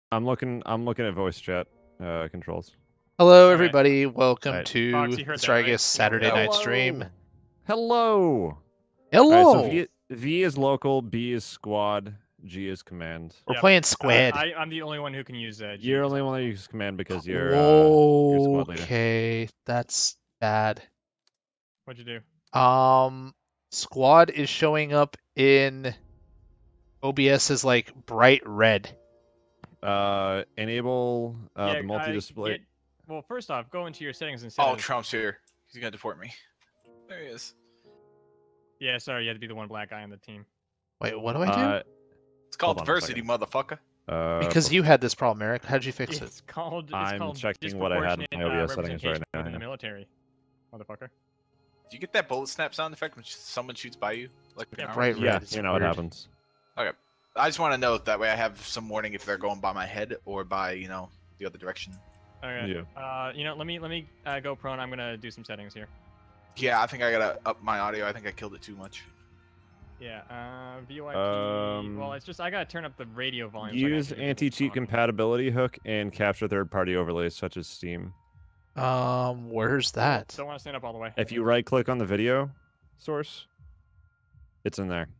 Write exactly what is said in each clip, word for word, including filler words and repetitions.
I'm looking. I'm looking at voice chat uh, controls. Hello, Okay. everybody. Welcome Right. to Fox, you heard that, right? Stragus Saturday Yeah. night stream. Hello. Hello. All right, so V, v is local, B is squad, G is command. We're Yep. playing Uh, Squid. I, I'm the only one who can use uh, G. You're only so- one that uses command because you're, uh, you're squad leader. Okay, that's bad. What'd you do? Um, Squad is showing up in O B S as like bright red. Uh, enable uh, yeah, the multi-display. Uh, get, well, first off, go into your settings and Oh, settings. Trump's here. He's gonna deport me. There he is. Yeah, sorry, you had to be the one black guy on the team. Wait, what do I do? Uh, It's called Hold on a diversity, second. motherfucker. uh, because you had this problem, Eric. How'd you fix it? It's called. It's I'm called checking what I had in my disproportionate, O B uh, S settings right representation now, within yeah. the military, motherfucker. Do you get that bullet snap sound effect when sh- someone shoots by you? Like Yeah, an right, arrow? right. yeah, it's you know what weird. happens. I just want to know that way I have some warning if they're going by my head or by you know the other direction. Okay. Yeah. Uh, you know, let me let me uh, go prone. I'm gonna do some settings here. Yeah, I think I gotta up my audio. I think I killed it too much. Yeah. Uh, V O I P. Um, well, it's just I gotta turn up the radio volume. so I can Use actually hear people anti-cheat talking. compatibility hook and capture third-party overlays such as Steam. Um, where's that? Don't want to stand up all the way. If you right-click on the video source, it's in there.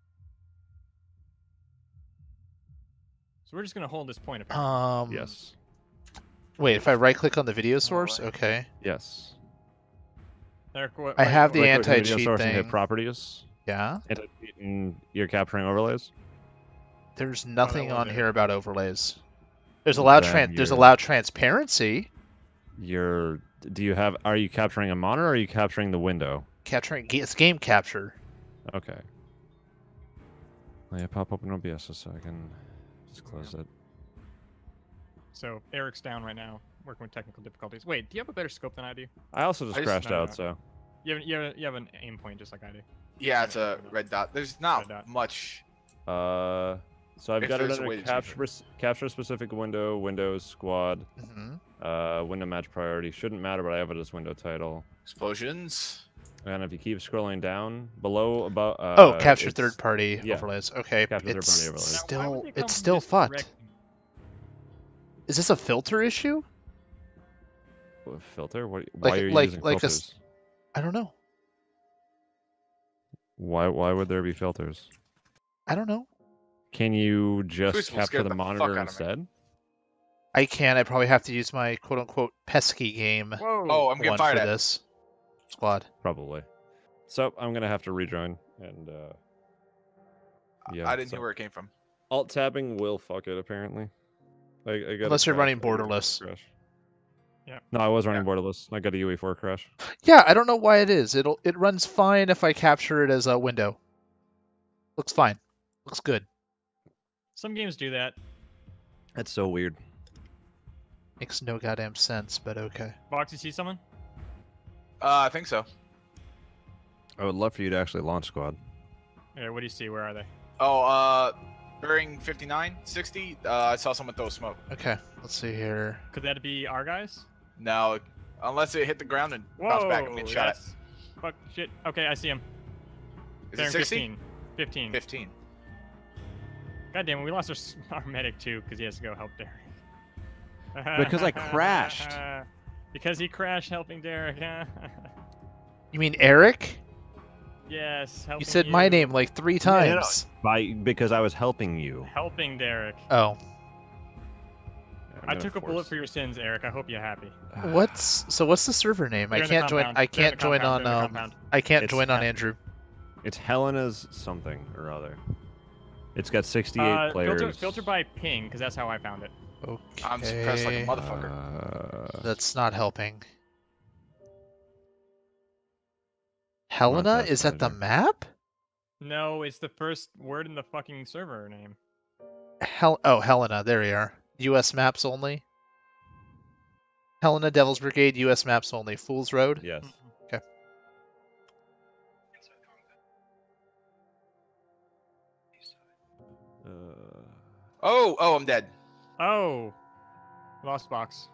So we're just gonna hold this point apparently. Um, Yes. Wait, if I right-click on the video source, right. okay. Yes. Eric, what, I right- have the what- Right-click on video anti-cheat source and hit thing. properties. Yeah. Anti-cheat and you're capturing overlays. There's nothing was on it. here about overlays. There's allowed Then tran- there's you're- allowed transparency. You're. Do you have? Are you capturing a monitor? or Are you capturing the window? Capturing it's game capture. Okay. Let me pop open O B S so I can just close it. So Eric's down right now, working with technical difficulties. Wait, do you have a better scope than I do? I also just I just- crashed no, no, out, no. so. You have you have, you have an aim point just like I do. Yeah, it's a red dot. There's not Red dot. much. Uh, so I've If got it there's a under way to capture change s- capture specific window, Windows squad, hmm uh, window match priority. Shouldn't matter, but I have it as window title. Explosions. And if you keep scrolling down below about. Uh, oh, capture it's- third-party yeah. overlays. Okay, Capture it's third-party overlays. Now, why would still they come it's from still this fucked. direct- Is this a filter issue? What, filter? What? Why Like- are you like- using like a s- filters? I don't know. Why? Why would there be filters? I don't know. Can you just Crucible capture scared the the fuck monitor out of me. instead? I can. I probably have to use my quote-unquote pesky game Whoa. Oh, I'm getting one fired for at. this squad. Probably. So I'm gonna have to rejoin and. uh... Yeah. I didn't so- hear where it came from. Alt tabbing will fuck it apparently. I, I got a Unless you're crash, running I got a borderless. crash. Yeah. No, I was running borderless. I got a U E four crash. Yeah, I don't know why it is. It'll it runs fine if I capture it as a window. Looks fine. Looks good. Some games do that. That's so weird. Makes no goddamn sense, but okay. Vox, you see someone? Uh, I think so. I would love for you to actually launch squad. Yeah, what do you see? Where are they? Oh, uh, during fifty-nine, sixty, uh, I saw someone throw smoke. Okay, let's see here. Could that be our guys? No, unless it hit the ground and Whoa, bounced back and get shot at. that's... Fuck, shit. Okay, I see him. Is They're it in sixty? fifteen. fifteen. fifteen. God damn it, we lost our, s- our medic too because he has to go help Derek. Because I crashed. Because he crashed helping Derek. You mean Eric? yes, helping You said my you. name like three Yeah, no, no. times. By because I was helping you. Helping Derek. Oh, I'm I gonna took a bullet force- for your sins, Eric. I hope you're happy. what's so? What's the server name? They're I in the can't join. compound. I They're in can't the join compound. on. They're in the Um, compound. I can't It's join on Hel- Andrew. It's Helena's something or other. It's got sixty-eight Uh, players. filter, filter by ping, because that's how I found it. Okay. I'm suppressed like a motherfucker. Uh, That's not helping. on, Helena Task is at the Manager. map? No, it's the first word in the fucking server name. Hel oh, Helena. There we are. U S maps only. Helena, Devil's Brigade, U S maps only. Fool's Road. yes. Uh, Oh, oh, I'm dead. Oh, lost box.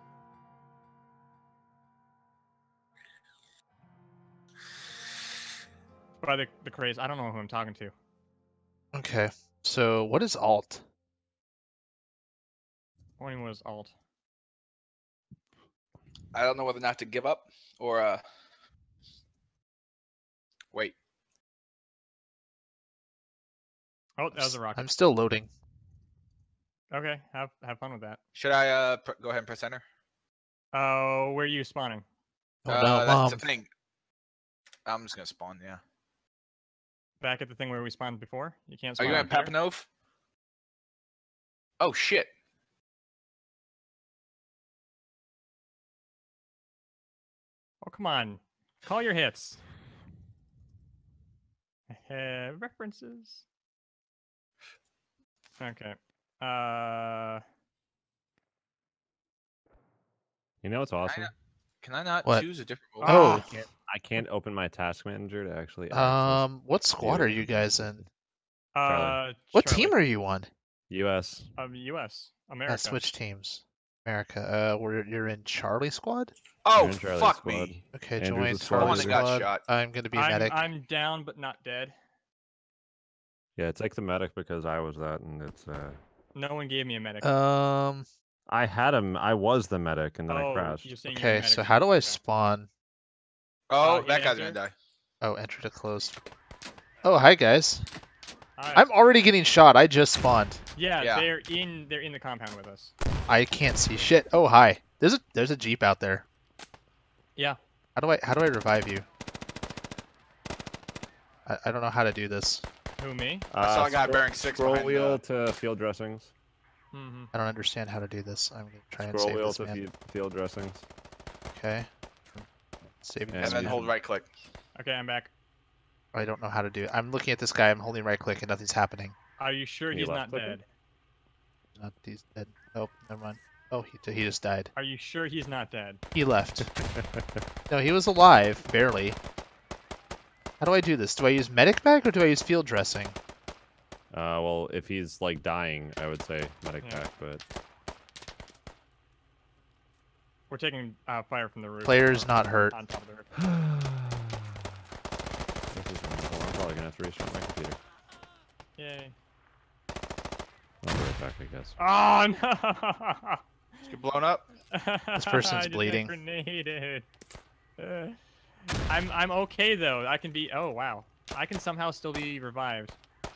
By the the craze, I don't know who I'm talking to. Okay. So what is alt? Morning was alt. I don't know whether or not to give up or uh wait. Oh, that was a rocket. I'm still loading. Okay, have have fun with that. Should I uh pr- go ahead and press enter? Oh, where are you spawning? Oh uh, no, that's mom. the thing. I'm just gonna spawn. Yeah. Back at the thing where we spawned before? You can't Are spawn you in up there? Papanov? Oh shit. Oh, come on. Call your hits. Uh, references. Okay. Uh, You know what's awesome? Can I not What? choose a different role? Oh. I can't, I can't open my task manager to actually. access Um, what squad view are you and guys access in? it. uh, What Charlie. team are you on? U S. Um, U S. America. Yeah, switch teams. America. Uh, we're, you're in Charlie squad? Oh You're in Charlie's fuck squad. me. Okay, Andrew's join a squad Charlie leader. got squad. shot. I'm gonna be I'm, medic. I'm down but not dead. Yeah, it's like the medic because I was that, and it's. uh No one gave me a medic. Um, I had him. I was the medic, and then oh, I crashed. you're saying you're a okay, medic, so how do I okay. spawn? Oh, Uh, that hit guy's enter. gonna die. Oh, enter to close. Oh, hi guys. Alright. I'm already getting shot. I just spawned. Yeah, Yeah. they're in. They're in the compound with us. I can't see shit. Oh, hi. There's a there's a jeep out there. Yeah. How do I how do I revive you? I, I don't know how to do this. Who, me? I saw Uh, a guy scroll- bearing six Scroll behind wheel the... to field dressings. Mm-hmm. I don't understand how to do this. I'm gonna try and Scroll save wheel this to man. fe- field dressings. Okay. Saving And this And then man. hold right click. Okay, I'm back. I don't know how to do it. I'm looking at this guy. I'm holding right click and nothing's happening. Are you sure You he's left not clicking? dead? Not he's dead. Oh, never mind. Oh, he he just died. Are you sure he's not dead? He left. No, he was alive, barely. How do I do this? Do I use medic bag or do I use field dressing? Uh, well, if he's like dying, I would say medic Yeah. pack, but We're taking uh, fire from the roof. Player's or not hurt. On top of the roof. this is wonderful. I'm probably gonna have to restart my computer. Yay. I'll be right back, I guess. Oh no! Just get blown up. This person's I just got bleeding. Grenaded. Uh, I'm I'm okay though. I can be. Oh wow. I can somehow still be revived.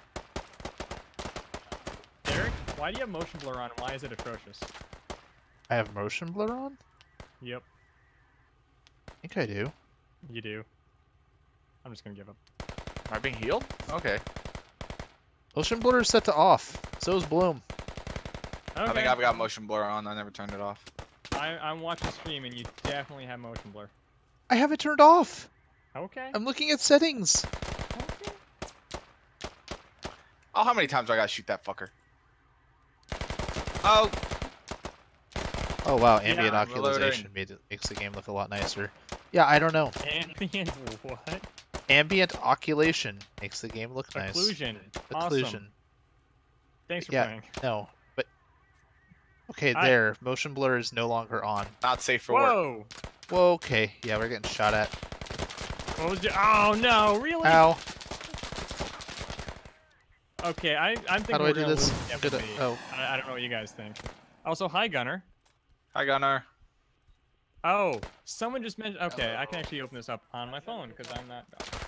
Derek, why do you have motion blur on? And why is it atrocious? I have motion blur on? Yep, I think I do. you do. I'm just gonna give up. Am I being healed? Okay. Motion blur is set to off. So is Bloom. Okay. I think I've got motion blur on. I never turned it off. I, I'm watching stream and you definitely have motion blur. I have it turned off. Okay. I'm looking at settings. Okay. Oh, how many times do I gotta shoot that fucker? Oh, Oh wow, Yeah, ambient I'm reloading. occultation made it, makes the game look a lot nicer. Yeah, I don't know. Ambient what? Ambient occultation makes the game look nice. Occlusion. Occlusion. Awesome. Thanks for Yeah. playing. No, but okay, I- there. Motion blur is no longer on. not safe for work. Whoa! Whoa, okay. Yeah, we're getting shot at. What was your... Oh no, really? Ow. Okay, I, I'm thinking How do we're I do gonna this? lose the Good, uh, F P V. oh. I, I don't know what you guys think. Also, hi Gunner. Hi, Gunnar. Oh, someone just mentioned. Okay, I can actually open this up on my phone because I'm not.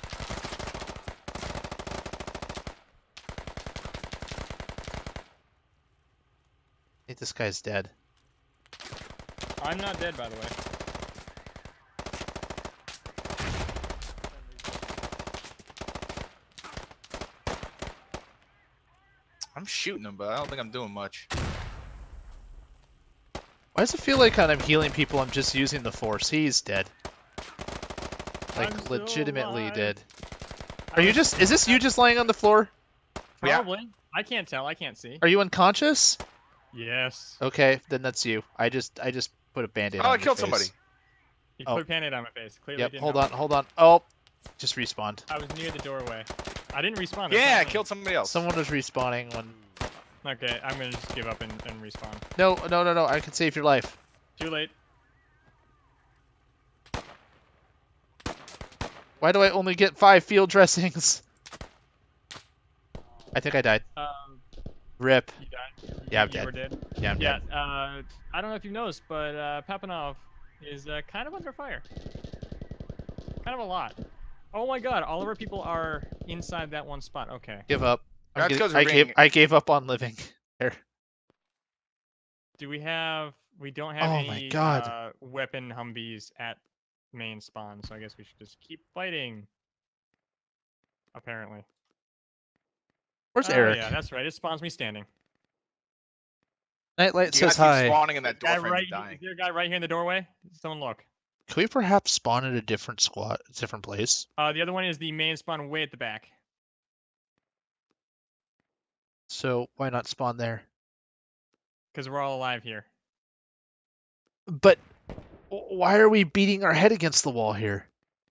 I think this guy's dead. I'm not dead, by the way. I'm shooting him, but I don't think I'm doing much. Why does it feel like when I'm healing people, I'm just using the force? He's dead. Like, I'm still legitimately alive. dead. I Are you was- just, is this you just lying on the floor? Yeah. Probably. I can't tell. I can't see. Are you unconscious? Yes. Okay, then that's you. I just, I just put a band-aid Oh, on I your killed face. somebody. You Oh. put a band-aid on my face. Clearly Yep, didn't hold help on, me. hold on. Oh, just respawned. I was near the doorway. I didn't respawn. that's Yeah, not I me. killed somebody else. Someone was respawning when... Okay, I'm gonna just give up and, and respawn. No, no, no, no, I can save your life. Too late. Why do I only get five field dressings? I think I died. Um, Rip. You died. Yeah, I'm you dead. were dead. Yeah, I'm Yeah. dead. Uh, I don't know if you've noticed, but uh, Papanov is uh, kind of under fire. Kind of a lot. Oh my God! All of our people are inside that one spot. Okay. Give up. I'm That's getting- 'cause we're I gave being- I gave up on living. There. Do we have? We don't have Oh any my God. Uh, weapon Humvees at main spawn, so I guess we should just keep fighting. Apparently. Where's Oh, Eric? Yeah, that's right. It spawns me standing. Nightlight You says guys keep hi. spawning in that Guy door frame right, and dying. is there a guy right here in the doorway? Someone look. Can we perhaps spawn at a different squad, different place? Uh, the other one is the main spawn way at the back. So why not spawn there? Because we're all alive here. But w- why are we beating our head against the wall here?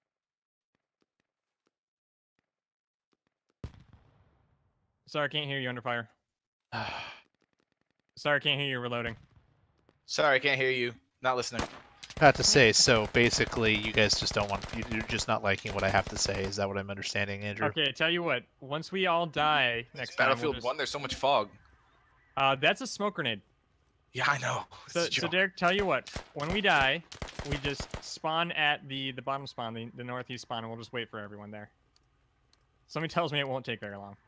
Sorry, I can't hear you under fire. Sorry, I can't hear you reloading. Sorry, I can't hear you. Not listening. Had to say, so basically, you guys just don't want. you- You're just not liking what I have to say. Is that what I'm understanding, Andrew? Okay, tell you what. Once we all die next It's time, we'll Battlefield just- One. There's so much fog. Uh, that's a smoke grenade. Yeah, I know. It's So, a so joke. Derek, tell you what. When we die, we just spawn at the the bottom spawn, the, the northeast spawn, and we'll just wait for everyone there. Somebody tells me it won't take very long.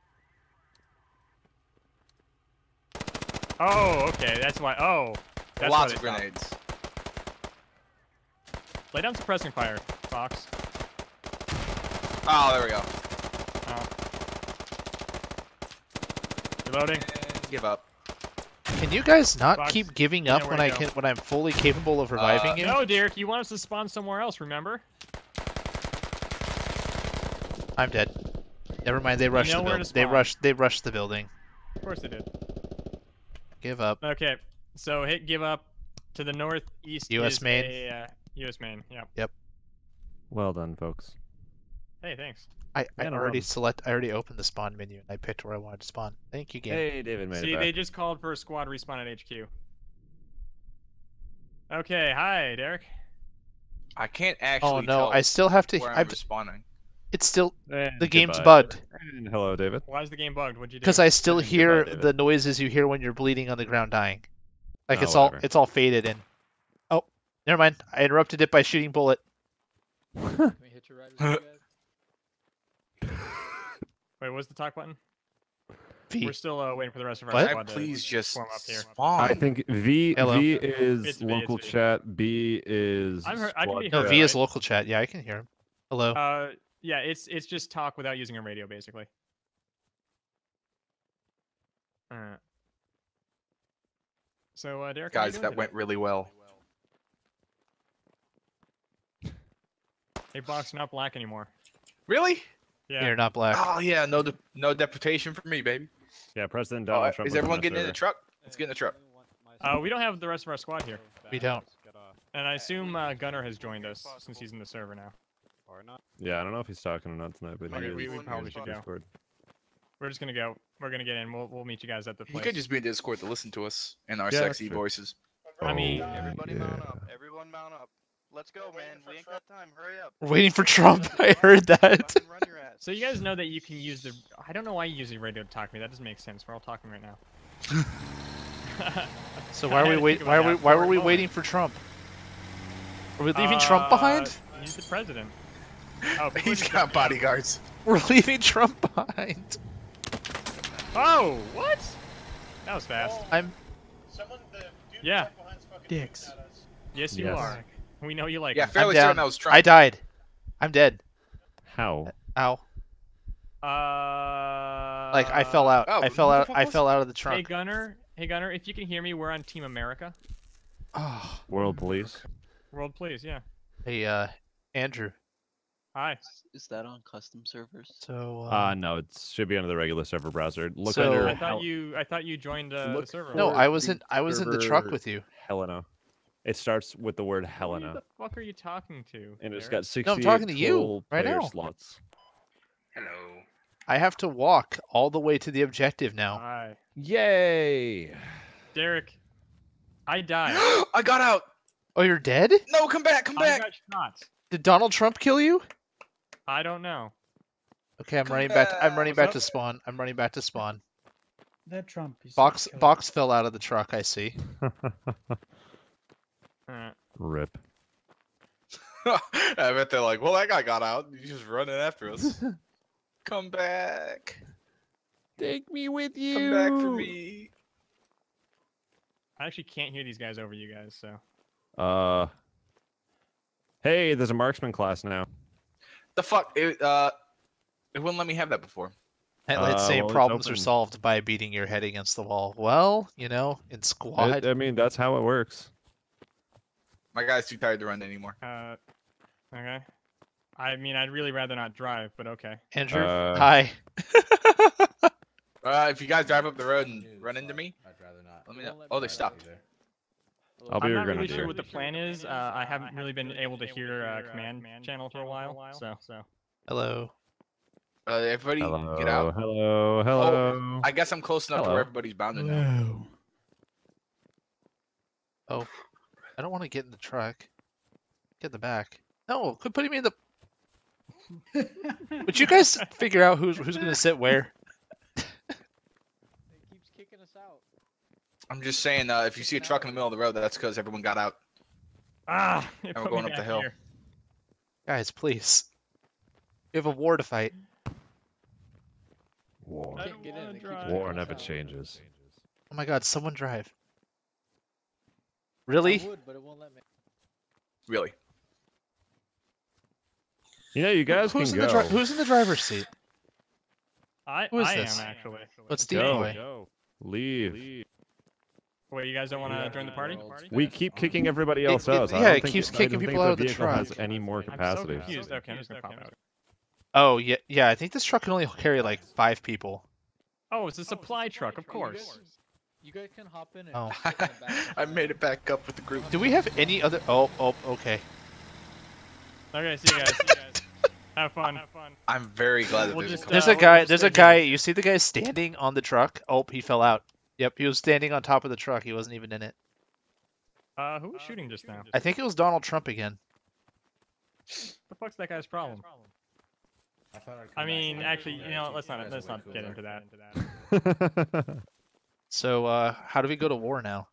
Oh, okay. That's why. Oh, that's Lots why of they stopped. grenades. Lay down suppressing fire, Fox. Oh, there we go. Oh. Reloading. And give up. Can you guys not Fox, keep giving you know up where when to I go. can when I'm fully capable of reviving Uh, you? No, Derek, you want us to spawn somewhere else, remember? I'm dead. Never mind. They rushed know the where to building. They spawn. rushed. They rushed the building. Of course they did. Give up. Okay, so hit give up. To the northeast U S is main. a uh, U S main, yep. Well done, folks. Hey, thanks. I, I Yeah, no already problem. select. I already opened the spawn menu and I picked where I wanted to spawn. Thank you, game. Hey, David made See, it they back. just called for a squad respawn at H Q. Okay, hi, Derek. I can't actually Oh no! tell I still have to. where I'm, I'm respawning. it's still And the game's goodbye. bugged And hello, David. Why is the game bugged? What'd you do? because I still Goodbye, hear David. the noises you hear when you're bleeding on the ground, dying. Like Oh, it's all whatever. it's all faded in. Oh, never mind. I interrupted it by shooting bullet. Can we hit your riders, you guys? Wait, what's the talk button? V. We're still uh, waiting for the rest of our What? Can I squad to please just form up here. spawn? I think V Hello. V is It's V, local it's V. chat. B is. I'm heard- I can squad be No, heard, V chat. is local chat. Yeah, I can hear him. Hello. Uh, yeah, it's it's just talk without using a radio, basically. Alright. So, uh, Derek, how you Guys, doing that today? went really well. Hey, Box, not black anymore. Really? Yeah. You're not black. Oh yeah, no, de- no deportation for me, baby. Yeah, President Oh, Donald Trump. is was on everyone our getting in the server. truck? Let's get in the truck. Uh, we don't have the rest of our squad here. We don't. And I assume uh, Gunner has joined us since he's in the server now. Or not. Yeah, I don't know if he's talking or not tonight, but Okay, he we- is we in probably the should go. Discord. We're just gonna go. We're gonna get in. We'll we'll meet you guys at the You place. could just be in Discord to listen to us in our Yeah, that's sexy true. voices. I mean- Oh, everybody yeah. mount up. Everyone mount up. Let's go, man. We ain't got time. Hurry up. We're waiting for Trump. I heard that. Fucking run your ass. So you guys know that you can use the. I don't know why you use the radio to talk to me. That doesn't make sense. We're all talking right now. So why are I we had to wait? think Why about are we? that Why for were a we moment. waiting for Trump? Are we leaving Trump Uh, behind? He's the president. Oh, people He's just got jumped down. bodyguards. We're leaving Trump behind. Oh, what? That was fast. I'm. Someone, the dude Yeah. right behind's fucking Dicks. shooting at us. Yes, you Yes. are. We know you like Yeah, him. fairly down. certain that was Trump. I died. I'm dead. How? Ow. Uh. Like I fell out. Oh, I fell who the out. fuck I was fell out of the Hey trunk. Gunner. Hey Gunner. If you can hear me, we're on Team America. Oh. World Police? World, please. Yeah. Hey, uh, Andrew. Hi. Is that on custom servers? So. Uh, Uh, no, it should be under the regular server browser. Look So- under I Hel- thought you. I thought you joined uh, the Look server. no, for I the wasn't. I was in the truck server- with you. Helena. It starts with the word Who Helena, the fuck are you talking to? and it's Derek? got sixty-eight talking to you, total right player now. slots. Hello. I have to walk all the way to the objective now. Hi, Yay! Derek. I died. I got out. Oh, you're dead? No, come back, come I back. got shot. Did Donald Trump kill you? I don't know. Okay, I'm Come running back. To, I'm back. running What's back up? to spawn. I'm running back to spawn. That Trump. He's Box killer. box fell out of the truck. I see. Alright. Rip. I bet they're like, well, that guy got out. He's just running after us. Come back. Take me with you. Come back for me. I actually can't hear these guys over you guys, so. Uh. Hey, there's a marksman class now. The fuck? It, uh, it wouldn't let me have that before. And Uh, it's saying well, it's problems are open. solved by beating your head against the wall. Well, you know, in squad. It, I mean, that's how it works. My guy's too tired to run anymore. Uh, okay. I mean, I'd really rather not drive, but okay. Andrew, Uh, hi. Uh, if you guys drive up the road and run into me, I'd rather not. let me They know. won't let Oh, me they drive stopped. either. I'll be I'm your not really grenadier. sure what the plan is. Uh, I haven't really been able to hear uh, command channel for a while, so. so. Hello. Uh, everybody Hello, get out. hello, hello. I guess I'm close enough to Hello. where everybody's bounded now. Oh, I don't want to get in the truck. Get in the back. No, quit putting me in the. Would you guys figure out who's who's gonna sit where? It keeps kicking us out. I'm just saying, uh, if you see a truck in the middle of the road, that's because everyone got out. Ah! It we're put going me up the back hill. here. Guys, please. We have a war to fight. War. I Can't don't get in, wanna it keeps drive. kicking War us never out. changes. Oh my God! Someone drive. I Really? would, but it won't let me. Really? You know, you guys who's can in go. the dri- Who's in the driver's seat? I, Who is I this? am, actually. What's go. Decoy? Go. Leave. Wait, you guys don't want to Yeah, join the party? world's We best keep army. kicking everybody It- else it- out. I yeah, don't it think keeps I don't kicking think people out of the vehicle has truck. any more I'm so capacity. confused. Okay, I'm just gonna pop out. Oh yeah, yeah. I think this truck can only carry like five people. Oh, it's a supply truck, of You course. guys, you guys can hop in and Oh. sit in the back. I made it back up with the group. Do we have any other? Oh, oh, okay. Okay, see you guys. See you guys. Have fun. Have fun. I'm very glad that We'll there's just, a There's uh, a we'll guy. just There's a stay here. guy. You see the guy standing on the truck? Oh, he fell out. Yep, he was standing on top of the truck. He wasn't even in it. Uh, who was shooting just now? I think it was Donald Trump again. The fuck's that guy's problem? I, thought I'd come I back mean, and actually, you you know, guys let's are not way let's not cooler. get into that. So, uh, how do we go to war now?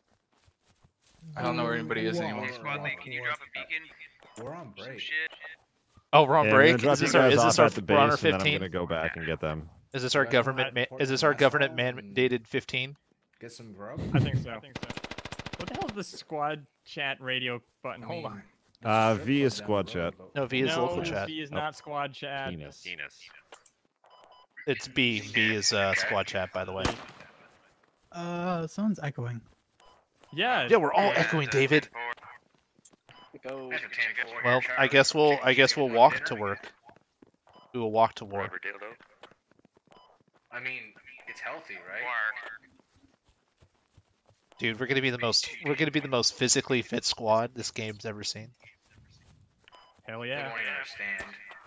I don't know where anybody is War. anymore. Squad lead, can you drop a beacon? We're on Some break. shit. Oh, we're on Yeah, I'm break. gonna drop Is this you our? guys Is this off our? at the We're on our base, and then I'm fifteen. gonna go back and get them. Is this our You guys government? wanna Ma- port is this some our government assholes and- mandated fifteen? Get some grub. I think so. I think so. What the hell is the squad chat radio button? I Hold mean, on. Uh, strip V club is down squad the chat. road, but- No, V is no, local chat. V is Oh. not squad chat. Penis. It's B. B is uh, squad chat, by the way. Uh, someone's echoing. Yeah. Yeah, we're all Yeah, echoing, the David. ten four. That's a ten four. Well, I guess we'll. I guess we'll walk to work. We will walk to war. Rubber dildo. I mean, it's healthy, right? Dude, we're gonna be the most. We're gonna be the most physically fit squad this game's ever seen. Hell They yeah. won't even understand.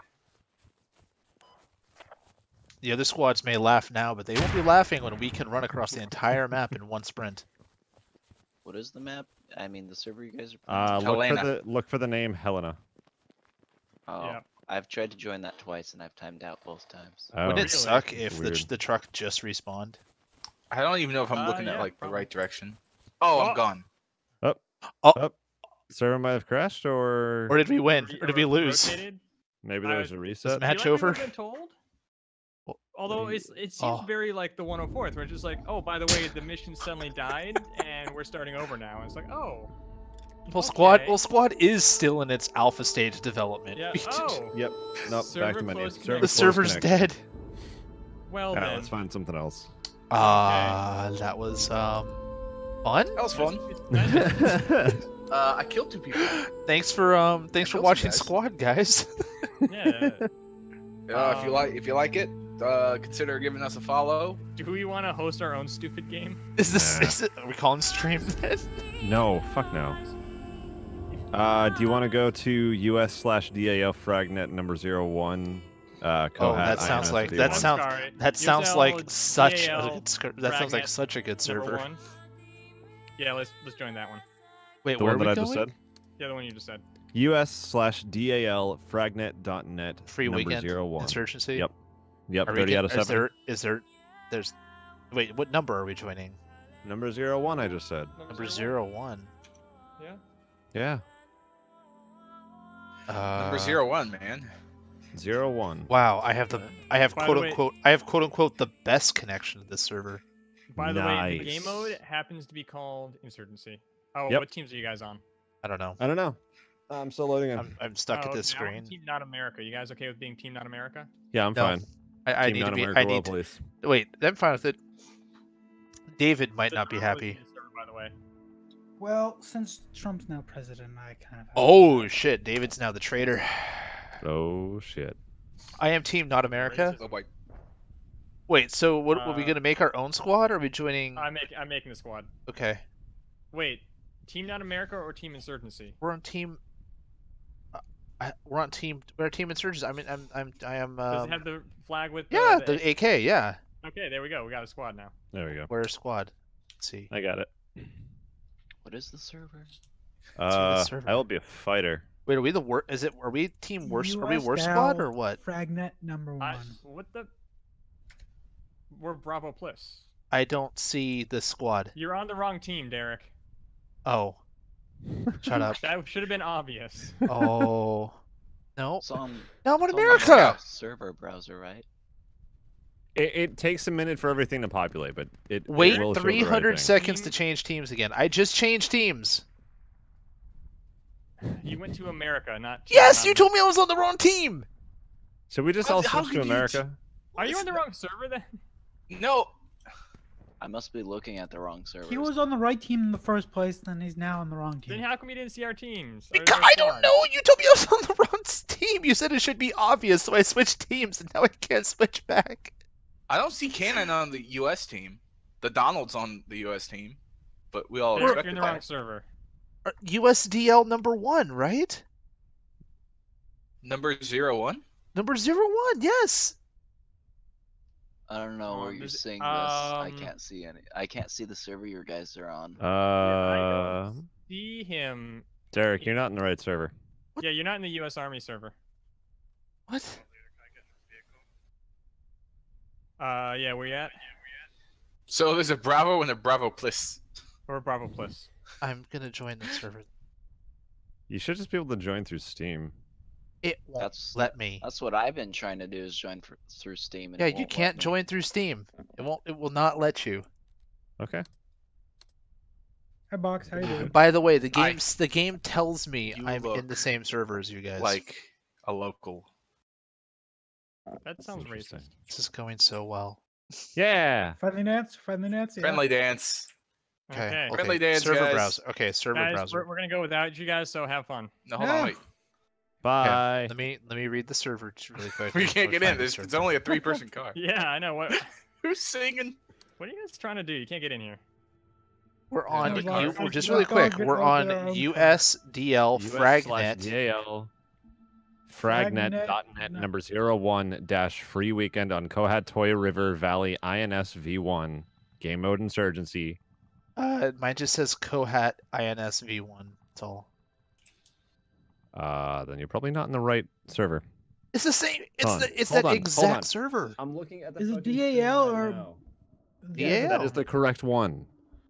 The other squads may laugh now, but they won't be laughing when we can run across the entire map in one sprint. What is the map? I mean, the server you guys are playing? Uh, look for Helena. the look for the name Helena. oh, yeah. I've tried to join that twice and I've timed out both times. Oh, Wouldn't it really? suck if the, Weird. tr- the truck just respawned? I don't even know if I'm Uh, looking at yeah, like probably. the right direction. Oh, Oh. I'm gone. server might have crashed, or, Or did we win? Re- Or did we or lose? rotated? maybe I- there was a Is reset. Matt- Match You like over? what I've been told? Well, Although what do it's, it seems Oh. very like the one oh fourth, where it's just like, oh, by the way, the mission suddenly died, and we're starting over now. And it's like, oh, Well, squad. Okay. Well, squad is still in its alpha stage development. yeah. We just- Oh, Yep. Nope. Server back to menu. closed Server connection. the closed server's connection. dead. well Yeah, then. let's find something else. Ah, that was um fun. That was fun. Nice- Uh, I killed two people. Thanks for um thanks for Killed some watching guys. Squad, guys. yeah. Uh, if you Um, like, if you like it, uh, consider giving us a follow. Do we want to host our own stupid game? Is this Nah. is it, are we calling stream this? No, fuck no. Uh, do you want to go to us slash dal fragnet number zero one? Uh, Oh, Kohat that sounds INS like V that one? sounds Sorry. that sounds like Usl such a D A L good sc- that sounds like Fragnet such a good Number server. one. Yeah, let's let's join that one. Wait, The where one are that we I just going? said. Yeah, the one you just said. us slash dal fragnet dot net Free number weekend zero one. insurgency. Yep. Yep. Are we Thirty get- out of is seven. there is there there's Wait, what number are we joining? Number zero one, I just said. Number zero one. Yeah. Yeah. Uh, Number zero one, man. Zero one. Wow, I have the I have By quote the way- unquote I have quote unquote the best connection to this server. By the way, the Nice. game mode happens to be called Insurgency. Oh, Yep. what teams are you guys on? I don't know. I don't know. I'm still loading in. I'm I'm stuck oh, at this now I'm screen. Team Not America. You guys okay with being Team Not America? Yeah, I'm No. fine. I, I Team need Not to be. America I World need. To, Police. wait, I'm fine with it. David might The not be server happy. is the server, by the way. Well, since Trump's now president, I kind of. Have Oh shit! David's now the traitor. Oh shit. I am Team Not America. Oh boy. Wait, so what? Are we Uh, gonna make our own squad? Or are we joining? I'm making. I'm making the squad. Okay, Wait, Team Not America or Team Insurgency? we're on team. uh, I, we're on team. We're team insurgents. I mean, I'm. I'm. I am. Does Um, it have the flag with the, yeah, the the A K. Yeah, Okay, there we go. We got a squad now. There we go. we're a squad. Let's see. I got it. What is the server? Uh, server. I will be a fighter. Wait, are we the worst? Is it? Are we team worst? Are we U S worst squad Dal or what? Fragnet number one. I, what the? We're Bravo Plus. I don't see the squad. You're on the wrong team, Derek. Oh, shut up. That should have been obvious. Oh, no. It's on, No, I'm in it's on the America. server browser, right? It, it takes a minute for everything to populate, but it it Wait will show the right three hundred thing. seconds to Team- change teams again. I just changed teams. You went to America, not. Team Yes, Not you told me I was on the wrong team. Should we just How- all how switch to could you America? Are you on the wrong server then? No. I must be looking at the wrong server. He was on the right team in the first place, then he's now on the wrong Then team. how come you didn't see our teams? Or Because our I don't squad? know. You told me I was on the wrong team. You said it should be obvious, so I switched teams, and now I can't switch back. I don't see Cannon on the U S team. The Donald's on the U S team, but we all Derek, you're in expected the wrong that. server. Uh, U S D L number one, right? Number zero one. Number zero one, yes. I don't know Um, where you're there's- seeing this. I um, can't see any. I can't see the server you guys are on. Uh, don't See him. Derek, you're not in the right server. Yeah, you're not in the U S Army server. What? Uh, yeah, where you at? So there's a Bravo and a Bravo Plus. Or Bravo Plus. I'm gonna join the server. You should just be able to join through Steam. It won't That's- let me. That's what I've been trying to do is join for, through Steam. And Yeah, it you won't let can't me. join through Steam. It won't. It will not let you. Okay. Hi, Box. How you doing? By the way, the I- game the game tells me You I'm in look the same server as you guys. Like a local. That sounds interesting. racist. This is going so well. Yeah. Friendly Nance? Friendly Nance? Yeah. Friendly dance. Okay. Okay. okay. Friendly dance, server guys. browser. Okay, server Guys, browser. we're, we're gonna go without you guys, so have fun. No, hold No. on, wait. Bye. Let me let me read the server t- really quick. We before can't get find in. the This it's server. only a three-person car. Yeah, I know. What Who's singing? What are you guys trying to do? You can't get in here. We're on. no U- car. we're just Let's really go quick. get We're all their on own U S D L U S slash Fragnet. D A L Fragnet dot net no. number zero one dash free weekend on Kohat Toy River Valley I N S V one game mode insurgency. Uh, mine just says Kohat I N S V one. That's all. Uh, then you're probably not in the right server. It's the same. It's Hold on, the. It's hold that on, hold exact on. server. I'm looking at Is it D A L or D A L? That is the correct one.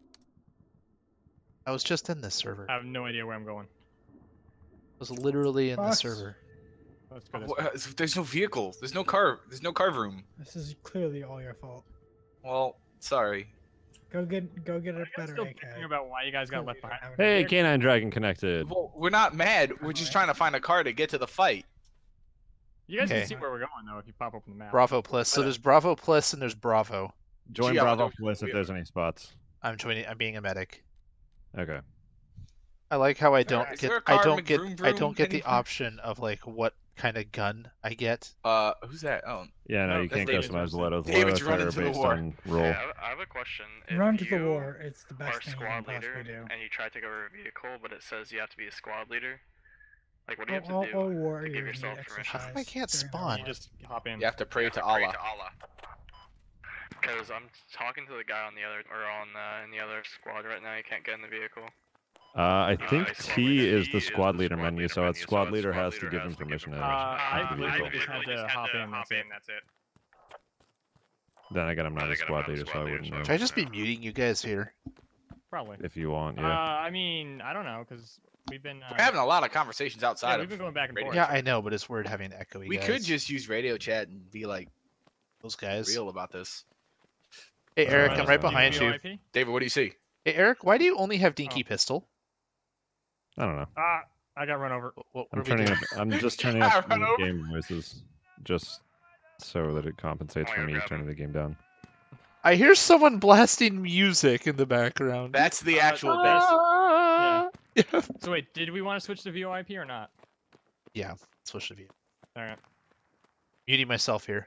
I was just in this server. I I have no idea where I'm going. was literally in the Fox. server. Let's go this Wha- way. There's no vehicle. There's no car. There's no carve room. This is clearly all your fault. Well, sorry. Go get go get Are a you guys better still A K. bitching about why you guys got left behind? Hey, Canine Dragon connected. Well, we're not mad. We're just trying to find a car to get to the fight. You guys Okay. can see where we're going though if you pop open the map. Bravo Plus. So there's Bravo Plus and there's Bravo. Join Gee, I Bravo wonder- Plus if there's any spots. I'm joining. I'm being a medic. Okay. I like how I don't Is get. there a I car, don't get. McVroom, I vroom, don't get the anything? option of like what kind of gun I get. Uh, who's that? Oh, Yeah, no, No, you that's can't David's customize the website. Lotos. David's Lotos running are to the based war. on roll. Hey, I, have, I have a question. If Run to the you war. It's the are best thing you can squad leader possibly do. and you try to take over a vehicle, but it says you have to be a squad leader, like what do All, you have all, to do all to warriors give need yourself permission? exercise I can't during spawn. You war. just hop in. you have to pray to Pray Allah. to Allah. Because I'm talking to the guy on the other or on uh, in the other squad right now. You can't get in the vehicle. Uh, I Uh, think squad T leader. is T the is squad the leader squad menu, leader so menu, its so squad its leader squad has to leader give has him to give permission him to Uh, permission. I enter the literally vehicle. just had to hop in. That's it. That's it. Then again, I'm not a squad leader, so I wouldn't know. Should I just be muting you guys here? Probably. If you want, Uh, yeah. I mean, I don't know, because we've been. Uh, We're having a lot of conversations outside yeah, of we've been going back and radio forth. Yeah, I know, but it's weird having echoey We guys. could just use radio chat and be like those guys. real about this. Hey Eric, Alright, I'm right so- behind you. V O I P? David, what do you see? Hey Eric, why do you only have dinky Oh. pistol? I don't know. Ah, I got run over. What, what I'm are we turning doing? up. I'm just turning up Run the over. game voices, just so that it compensates Oh, for you're me grabbing. turning the game down. I hear someone blasting music in the background. That's the Uh, actual uh, base. Yeah. Yeah. So wait, did we want to switch to V O I P or not? Yeah, switch to view. All right. Muting myself here.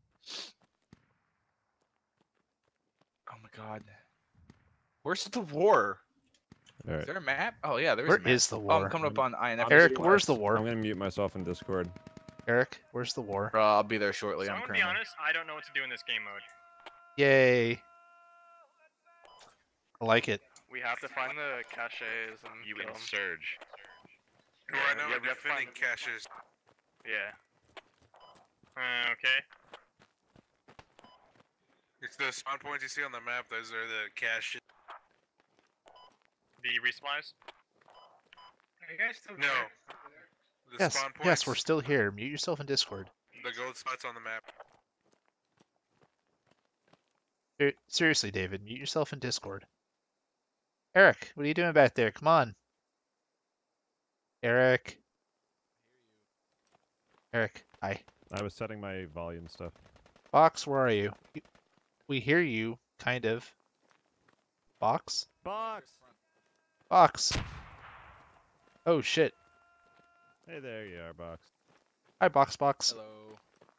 Oh my god. Where's the war? All Is right. there a map? Oh yeah, there's Where a map. is the Oh, war? I'm coming up on I N F. Eric, where's the I'm war? gonna mute myself in Discord. Eric, where's the war? Uh, I'll be there shortly. So I'm I'm gonna be currently. honest, I don't know what to do in this game mode. Yay. I like it. We have to find the caches and You kill and 'em. Surge. Who I know are defending caches. Yeah. Uh, okay. It's the spawn points you see on the map. Those are the caches. The resupplies. Are you guys still No. there? The Yes, spawn points. yes, we're still here. Mute yourself in Discord. The gold spots on the map. Ser- Seriously, David, mute yourself in Discord. Eric, what are you doing back there? Come on. Eric. Eric, hi. I was setting my volume stuff. Fox, where are you? You- We hear you, kind of. Fox? Box. Fox. Oh shit. Hey, there you are, Box. Hi, Box Box. Hello.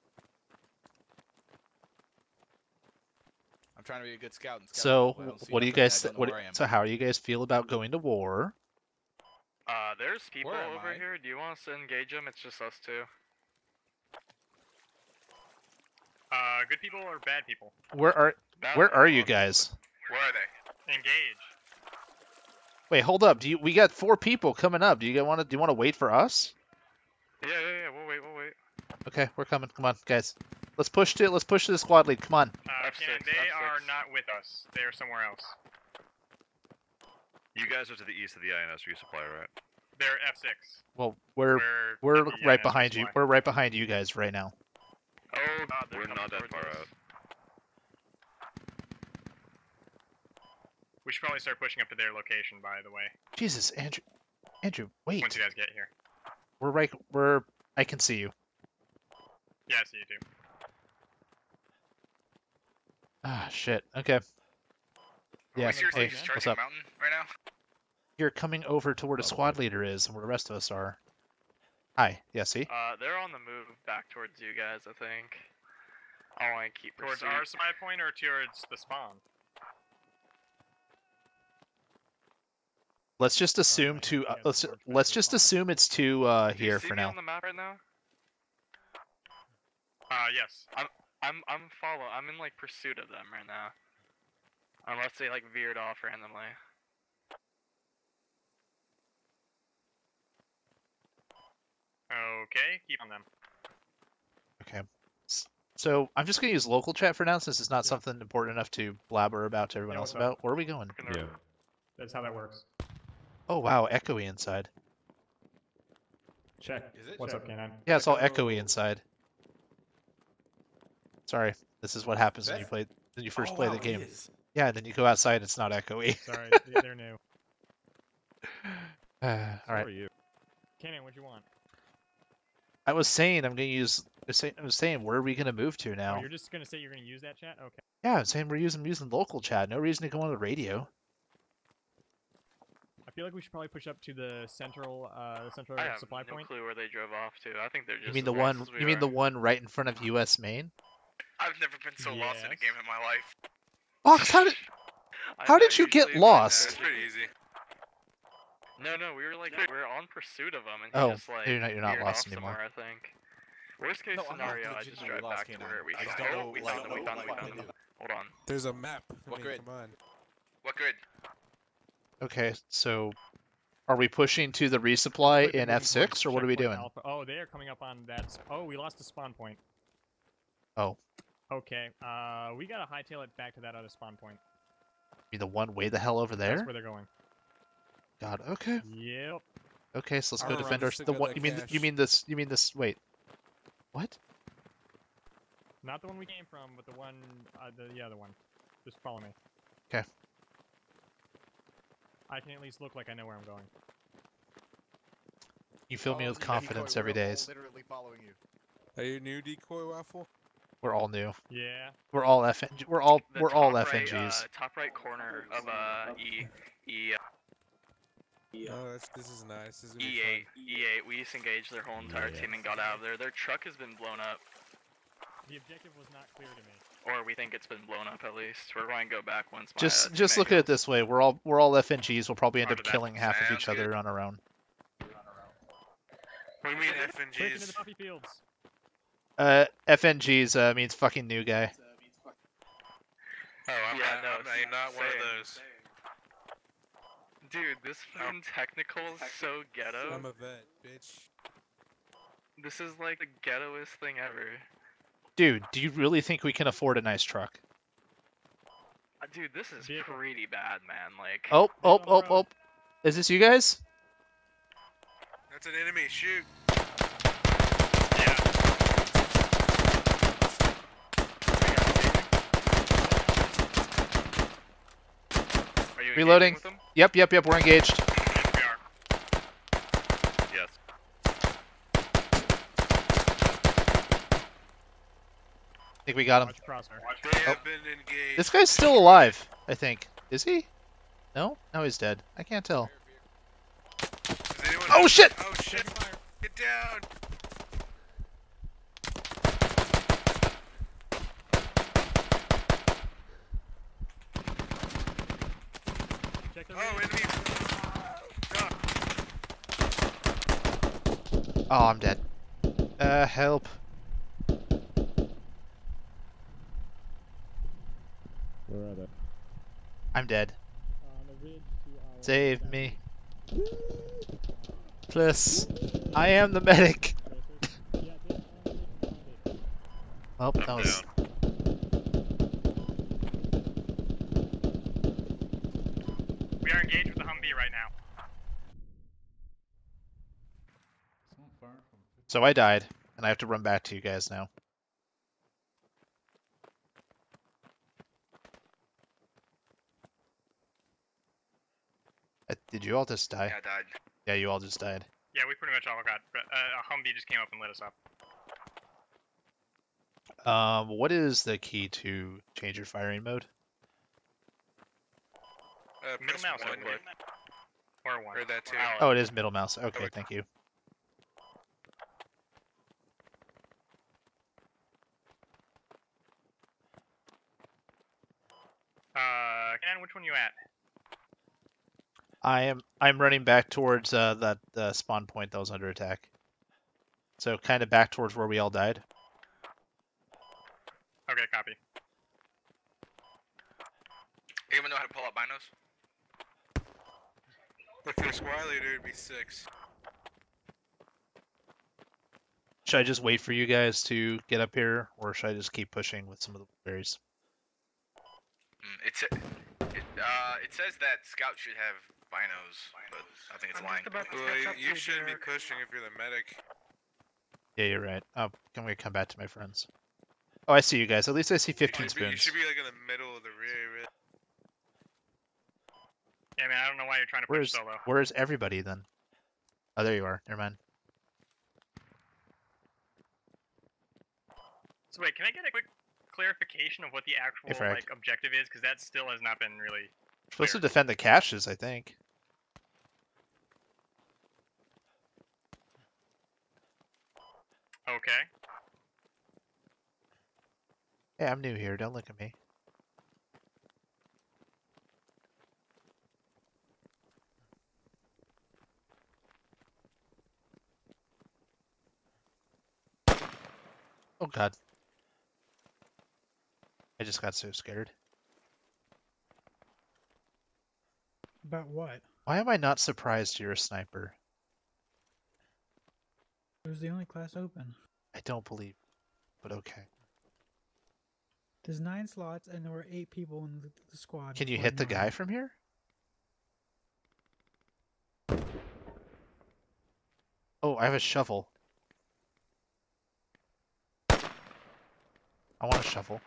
I'm trying to be a good scout. And scout So, people. I don't see what do you nothing, I guys? don't know What? where I am. So, how do you guys feel about going to war? Uh, there's people Where am over I? here. Do you want us to engage them? It's just us two. Uh, good people or bad people? Where are? Bad Where are people, you obviously. guys? Where are they? Engage. Wait, hold up. Do you? We got four people coming up. Do you want to? Do you want to wait for us? Yeah, yeah, yeah. We'll wait. We'll wait. Okay, we're coming. Come on, guys. Let's push to. Let's push to the squad lead. Come on. Uh, F six, Cannon, they F are six. not with us. They are somewhere else. You guys are to the east of the I N S resupply, right? They're F six. Well, we're We're, we're at the right I N S behind you. resupply. We're right behind you guys right now. Oh, God, they're We're coming not that towards far us. out. We should probably start pushing up to their location, by the way, Jesus, Andrew. Andrew, wait. once you guys get here. We're right. We're. I can see you. Yeah, I see you too. Ah, shit. Okay. Are Yeah. we seriously Hey, just what's charging up? mountain right now? You're coming over to where the squad leader is and where the rest of us are. Hi. Yeah. See. Uh, they're on the move back towards you guys, I think. I want to keep Towards pursuit. our supply point or towards the spawn? Let's just assume right, to. yeah, Uh, the let's board's back let's to the just spawn. assume it's to uh, Do you here see for me now. on the map right now? Uh, yes. I'm I'm follow. I'm in like pursuit of them right now. Unless they like veered off randomly. Okay, keep on them. Okay. S- So I'm just gonna use local chat for now since it's not something important enough to blabber about to everyone Yeah, else what's up? about. Where are we going? Gonna- Yeah. That's how that works. Oh wow, echoey inside. Check. Is it? What's Check. up, Canine? Yeah, it's all echoey inside. Sorry, this is what happens when you That- play when you first Oh, play wow, the it game. is. Yeah, then you go outside, it's not echoey. Sorry, they- they're new. all How right. are you? Cannon, what'd you want? I was saying I'm gonna use. I was saying, I was saying where are we gonna move to Oh, now? you're just gonna say you're gonna use that chat? Okay. Yeah, I'm saying we're using using local chat. No reason to go on the radio. I feel like we should probably push up to the central, uh, the central I have supply no point. clue where they drove off to. I think they're just. You mean as the lost one? as we You mean are. the one right in front of U S Main? I've never been so lost in a Yes. game in my life. Fox, how did I how know, did you get usually when, lost? It's pretty easy. No, no, we were like we were on pursuit of them, and he Oh, just like you're not- you're not veered lost off anymore. somewhere, I think. Worst case No, I'm not scenario, I just legitimately drive lost, back to Canine. where we I just found. don't know, we like, found them. We know found what them. We I found them. do. Hold on. There's a map. I What mean, grid? Come on. What grid? Okay, so are we pushing to the resupply Looks like in we're F moving six towards or what are we checkpoint doing? Alpha. Oh, they are coming up on that. s- Oh, we lost the spawn point. Oh, Okay, uh, we gotta hightail it back to that other spawn point. Be the one way the hell over That's there? where they're going. God. Okay. Yep. Okay, so let's go Alright, defend our. just to The get one. that You mean? th- You cash. mean this? You mean this? Wait. What? Not the one we came from, but the one, uh, the, the other one. Just follow me. 'Kay. I can at least look like I know where I'm going. You fill me with confidence every day. Literally following you. Are you new, Decoy Waffle? We're all new. Yeah. We're all F N G. We're all. The We're all top F N Gs. right, uh, top right corner of uh E E Oh, that's, this is nice. This is gonna be E eight E eight. We disengaged their whole entire team and got out of there. Their truck has been blown up, The objective was not clear to me. or we think it's been blown up at least. We're going to go back once. My, Just, uh, just teammate look at it heals. this way. We're all. We're all F N Gs. We'll probably end up Roger that. killing half of Sounds each other good. on our own. What do you mean F N Quick into the Gs? poppy fields. Uh, F N Gs uh, means fucking new guy. Oh, I'm Yeah, not, no, I'm, I'm not one of same. those. Dude, this fucking technical is so ghetto. I'm a vet, bitch. This is like the ghettoest thing ever. Dude, do you really think we can afford a nice truck? Uh, Dude, this is Vehicle. pretty bad, man. Like, Oh, oh, on the oh, road. oh. Is this you guys? That's an enemy. Shoot. are you Reloading. engaging with them? Yep, yep, yep. We're engaged. We are. Yes. I think we got him. Watch your crosshair. They have been engaged. This guy's still alive, I think. Is he? No? No, he's dead. I can't tell. Does anyone Oh, have- shit! Oh shit! Get down! Check the Oh, radio. enemy! Oh, I'm dead. Uh, help. Where are they? I'm dead. On the ridge to our Save me. Please. I am the medic. Yeah, they're on the ridge behind it. Oh, that was... We are engaged with the Humvee right now. So I died, and I have to run back to you guys now. Uh, Did you all just die? Yeah, I died. Yeah, you all just died. Yeah, we pretty much all got. Uh, a Humvee just came up and lit us up. Um, what is the key to change your firing mode? Uh, Middle press mouse, I one. believe. Or one. Or that too. Or Oh, it is middle mouse. Okay, Okay. thank you. Uh, Ken, which one you at? I am I'm running back towards uh, that uh, spawn point that was under attack. So kind of back towards where we all died. Okay, copy. Anyone know how to pull out binos? If you're a squad leader, it'd be six. Should I just wait for you guys to get up here, or should I just keep pushing with some of the berries? Mm, it's it, uh, it says that Scout should have binos, but I think it's I'm lying. just about to Well, catch you, up to you shouldn't be Derek. pushing if you're the medic. Yeah, you're right. Oh, I'm gonna come back to my friends. Oh, I see you guys. At least I see You fifteen should, be, you spoons. should be like in the middle of the rear. Really. Yeah, man, I don't know why you're trying to push Where's solo. Where's everybody then? Oh, there you are. Never mind. So wait, can I get a quick clarification of what the actual Frank. like objective is? Because that still has not been really. We're supposed to clear. defend the caches, I think. Okay. Hey, I'm new here. Don't look at me. Oh god. I just got so scared. About what? Why am I not surprised you're a sniper? It was the only class open. I don't believe, but okay. There's nine slots, and there were eight people in the, the squad. Can you before hit the mine. guy from here? Oh, I have a shovel. I want a shovel.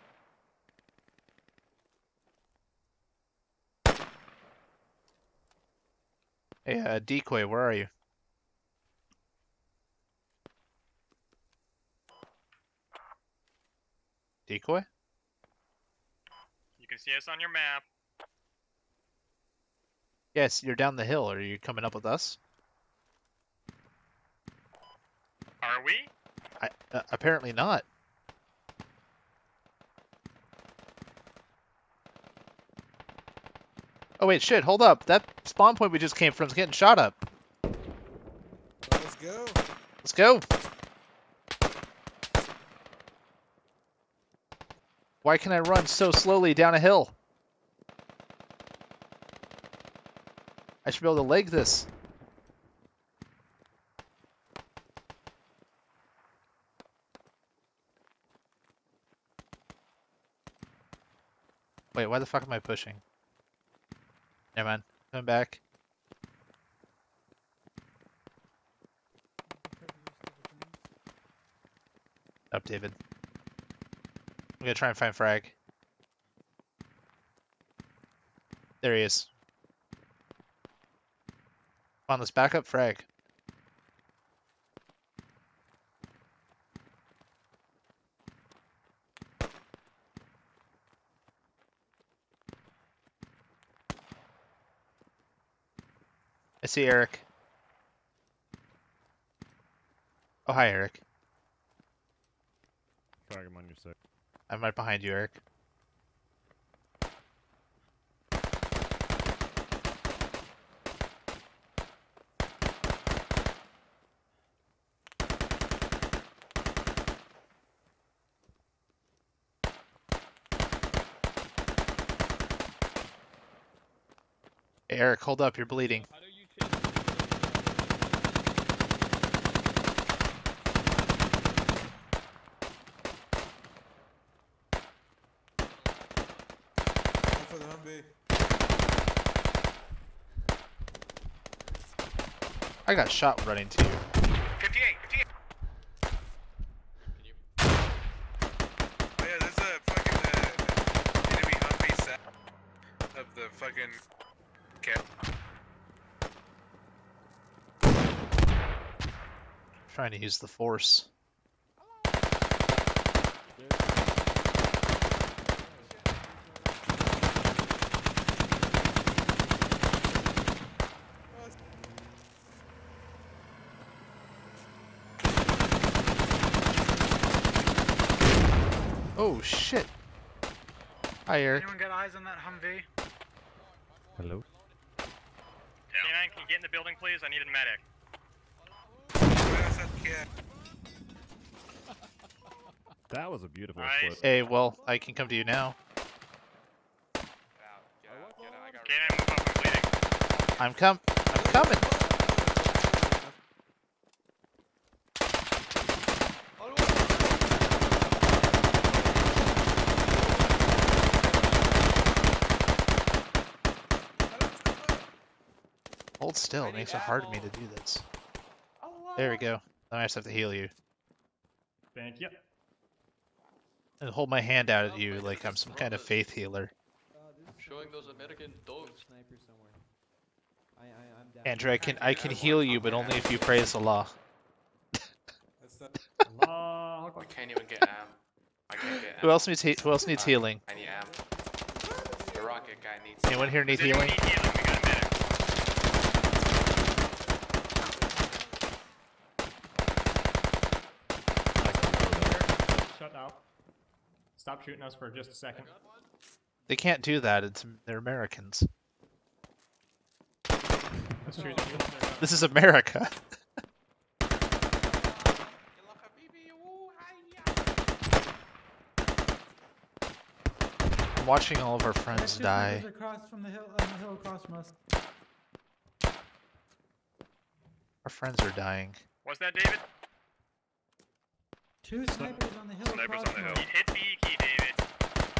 Hey, uh, Decoy, where are you? Decoy? You can see us on your map. Yes, you're down the hill. Are you coming up with us? Are we? I, uh, apparently not. Oh wait, shit, hold up. That spawn point we just came from is getting shot up. Let's go. Let's go. Why can I run so slowly down a hill? I should be able to leg this. Wait, why the fuck am I pushing? Never mind. Coming back. Up, David. I'm gonna try and find Frag. There he is. Come on, let's back up Frag. I see Eric. Oh, hi, Eric. Frag him on your side. I'm right behind you, Eric. Hey, Eric, hold up, you're bleeding. For the Humvee. I got shot running to you. fifty-eight, fifty-eight. Oh yeah, there's a fucking uh, enemy Humvee set of the fucking cap. Trying to use the force. Oh shit! Hi, Eric. Anyone got eyes on that Humvee? Hello? K nine, can you get in the building, please? I need a medic. That was a beautiful Nice. flip. Hey, well, I can come to you now. K nine, move up, I'm bleeding. I'm com- I'm coming! Hold still, it makes it hard for me to do this. There we go. Now I just have to heal you. Thank you. And hold my hand out at you like I'm some kind of faith healer. I'm showing those American dogs. Sniper somewhere. I, I, I'm down. Andrew, I can I can heal you, but only if you praise Allah. That's not. I can't even get amp. I can't get amp. Who else needs he who else needs healing? I need amp. The rocket guy needs. Anyone here need Does anyone healing? need healing? We got a medic. Shut up. Stop shooting us for just a second. They can't do that. It's they're Americans. Let's shoot them. This is America. I'm watching all of our friends There's two die. snipers across from the hill, on the hill across from us. Our friends are dying. What's that, David? Two snipers on the hill Snipers across on the from hill. us. Hit B key, David.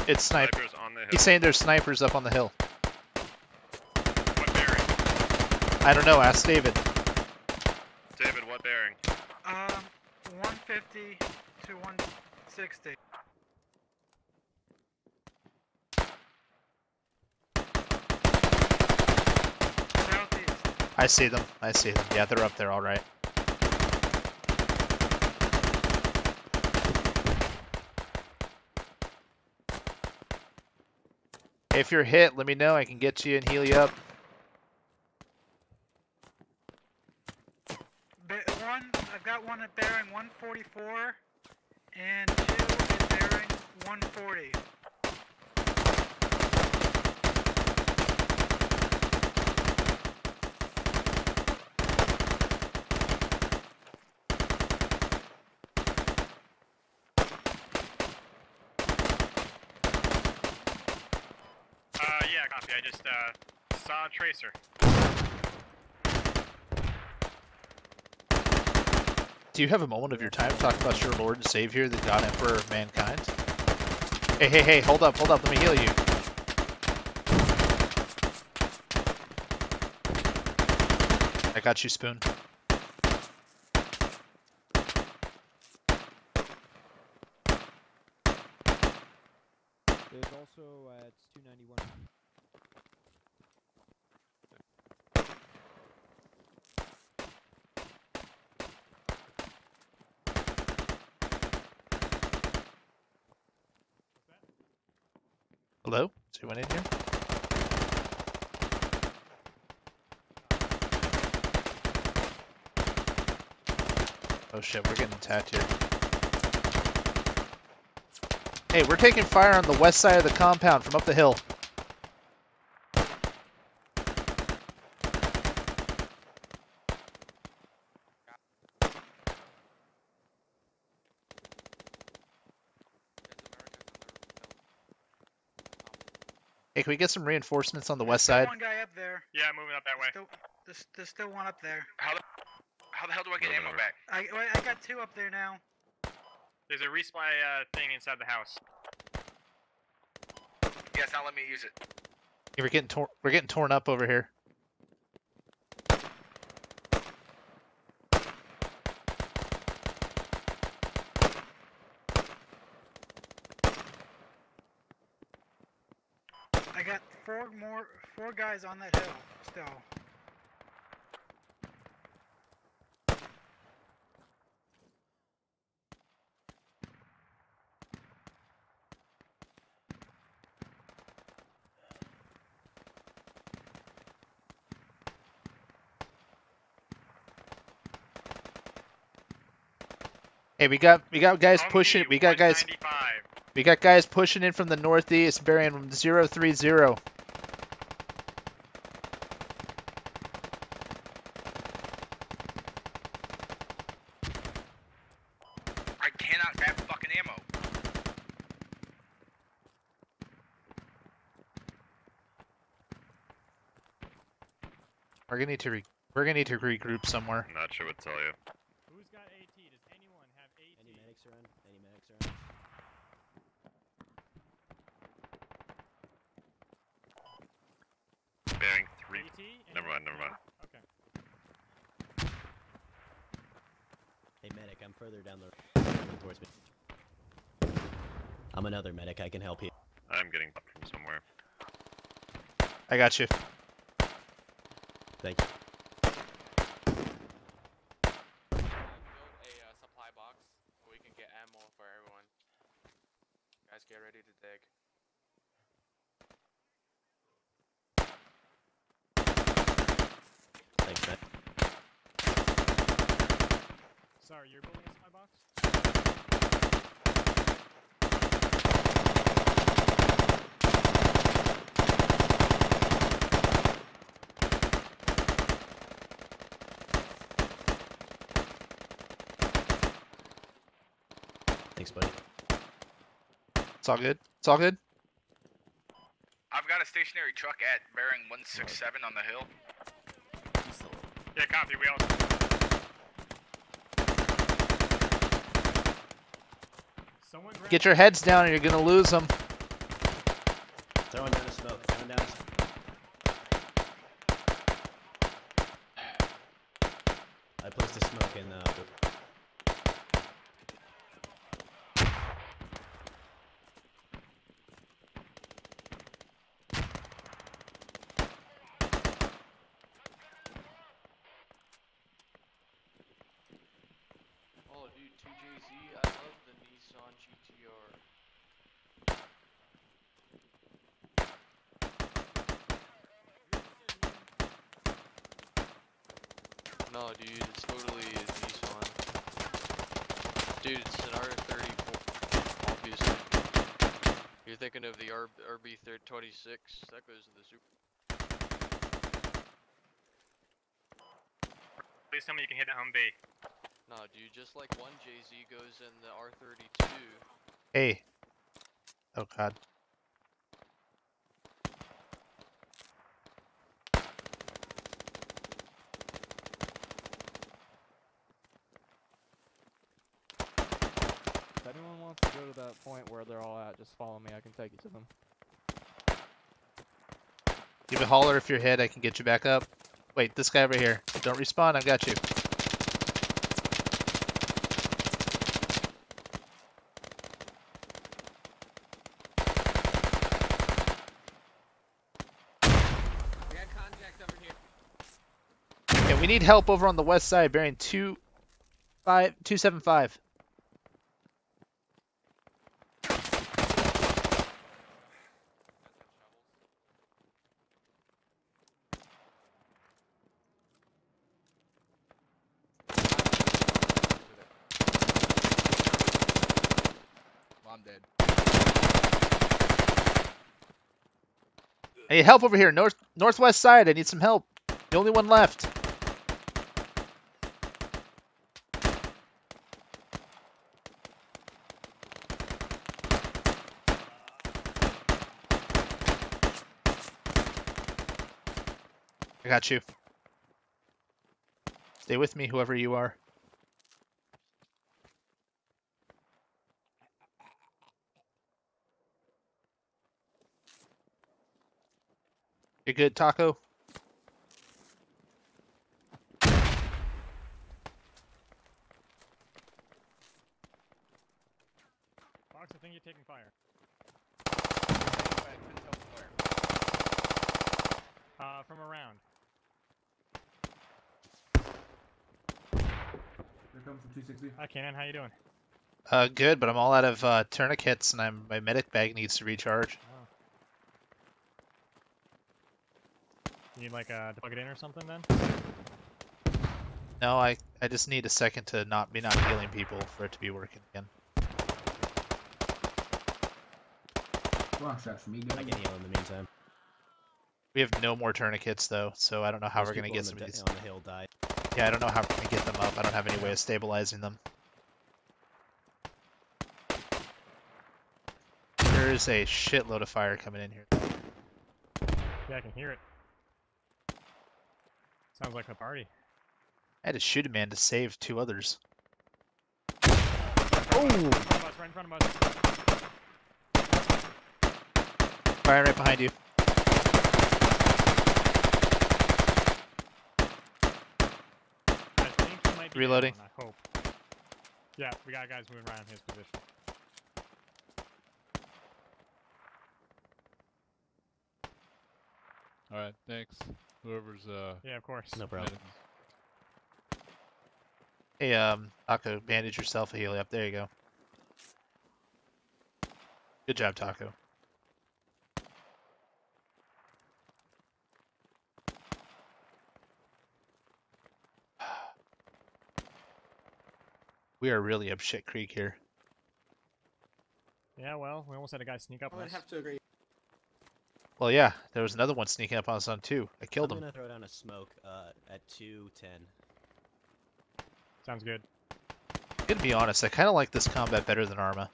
It's sniper. Snipers on the hill. He's saying there's snipers up on the hill. What bearing? I don't know. Ask David. David, what bearing? Um, one fifty to one sixty. Southeast. I see them. I see them. Yeah, they're up there. All right. If you're hit, let me know. I can get you and heal you up. Ba- One, I've got one at bearing one forty-four, and two at bearing one forty. Uh, yeah, copy. I just, uh, saw a tracer. Do you have a moment of your time to talk about your Lord and Savior, the God Emperor of mankind? Hey, hey, hey, hold up, hold up, let me heal you. I got you, Spoon. There's also, uh, it's two ninety-one. Hello? Is anyone in here? Oh shit, we're getting attacked here. Hey, we're taking fire on the west side of the compound from up the hill. Hey, can we get some reinforcements on the west There's side? still one guy up there. Yeah, moving up that way. Still, there's, there's still one up there. How the, how the hell do I get ammo back? I, wait, I got two up there now. There's a resupply, uh, thing inside the house. Yes, now let me use it. Hey, we're getting torn. We're getting torn up over here. I got four more, four guys on that hill still. Hey, we got we got guys Humvee pushing. We got guys. one ninety-five. We got guys pushing in from the northeast, bearing zero three zero. I cannot grab fucking ammo. We're gonna need to re we're gonna need to regroup somewhere. I'm not sure what to tell you. Who's got AT? Does anyone have AT? Any medics around? Any medics around? Bearing three. AT? Never mind, never mind. Okay. Hey medic, I'm further down the road towards me. I'm another medic, I can help you. I'm getting up from somewhere. I got you. Thank you. Build a uh, supply box so we can get ammo for everyone. Guys, get ready to dig. Thanks, man. Sorry, you're building a supply box? Thanks, buddy. It's all good. It's all good. I've got a stationary truck at bearing one six seven on the hill. Yeah, copy. We also. Someone grab Get your heads down, or you're gonna lose them. Throwing down a smoke. Throwing down a smoke. I placed a smoke in uh Oh, dude, two J Z, I love the Nissan G T R. No, dude, it's totally a Nissan. Dude, it's an R thirty-four, obviously. You're thinking of the R RB twenty-six, that goes to the Super. Please tell me you can hit a Humvee. No, dude, just like one J Z goes in the R thirty-two. Hey. Oh god. If anyone wants to go to that point where they're all at, just follow me. I can take you to them. Give a holler if you're hit. I can get you back up. Wait, this guy over here. Don't respawn. I got you. We had contact over here. Yeah, we need help over on the west side, bearing two five two seven five. I'm dead. I need help over here, north northwest side. I need some help. The only one left. I got you. Stay with me, whoever you are. You good, Taco? Fox, I think you're taking fire. Uh, from around. Here comes from two sixty. Hi, Kanan. How you doing? Uh, good, but I'm all out of uh, tourniquets, and I'm my medic bag needs to recharge. Oh. You need like uh, to plug it in or something then? No, I I just need a second to not be not healing people for it to be working again. Long shots for me, I can heal in the meantime. We have no more tourniquets though, so I don't know how Those we're gonna people get on some the of these. on the hill died. Yeah, I don't know how we're gonna get them up. I don't have any way of stabilizing them. There is a shitload of fire coming in here. Yeah, I can hear it. Sounds like a party. I had to shoot a man to save two others. Oh! Right in front of us, right in front of us. Fire right behind you. I think he might be Reloading. down, I hope. Yeah, we got guys moving around in his position. Alright, thanks. Whoever's uh Yeah, of course. No problem. Hey, um, Taco, bandage yourself a heal up. There you go. Good job, Taco. We are really up shit creek here. Yeah, well, we almost had a guy sneak up I on would us. have to agree. Well, yeah, there was another one sneaking up on us on two. I killed I'm him. gonna throw down a smoke uh, at two ten. Sounds good. I'm gonna be honest, I kind of like this combat better than Arma.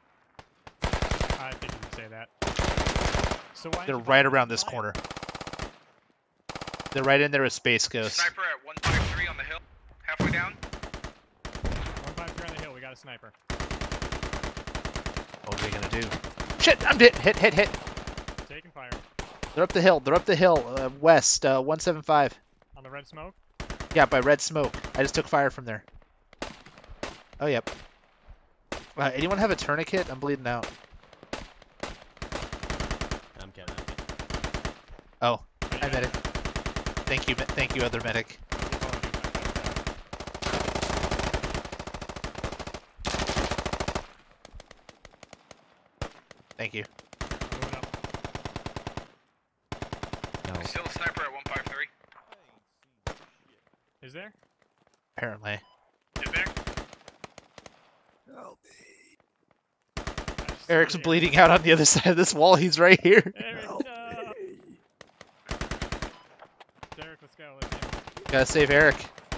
I think you can say that. So why They're didn't you right follow around the this fire? corner. They're right in there with Space Ghost. Sniper at one five three on the hill, halfway down. one five three on the hill, we got a sniper. What are we gonna do? Shit, I'm hit, hit, hit, hit. Taking They're up the hill. They're up the hill. Uh, west, uh, one seven five. On the red smoke? Yeah, by red smoke. I just took fire from there. Oh, yep. Uh, anyone have a tourniquet? I'm bleeding out. I'm counting. Oh, I medic. Thank you, me- thank you, other medic. Thank you. There's still a sniper at one five three. Is there? Apparently. Is there? Eric's bleeding out on the other side of this wall. He's right here. Eric, no! Derek, let's go. Let's go. Gotta save Eric.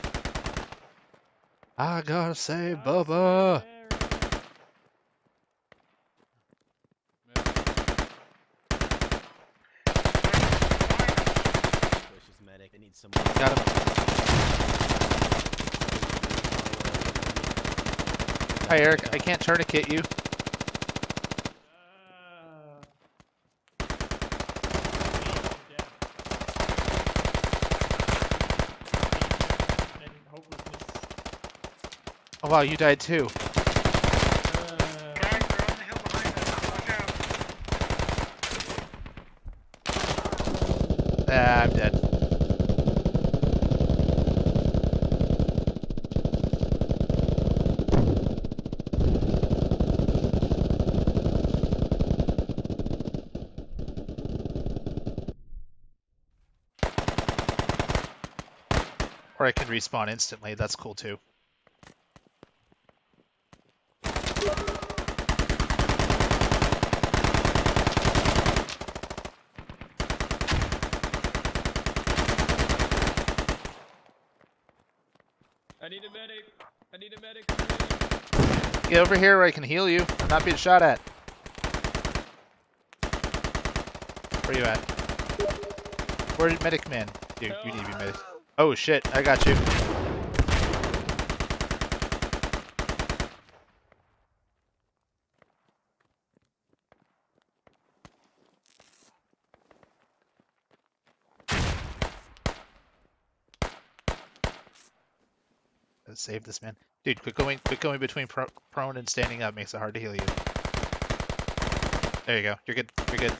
I gotta save Bubba. Delicious medic. They need someone. Got him. Hi, Eric. I can't tourniquet you. Oh wow, you died too. Ah, I'm dead. Or I can respawn instantly, that's cool too. I need a medic. I need a medic. Get over here where I can heal you. I'm not being shot at. Where you at? Where's medic man? Dude, you need to be medic. Oh shit, I got you. Let's save this man. Dude, quit going, quit going between pro prone and standing up. Makes it hard to heal you. There you go. You're good. You're good.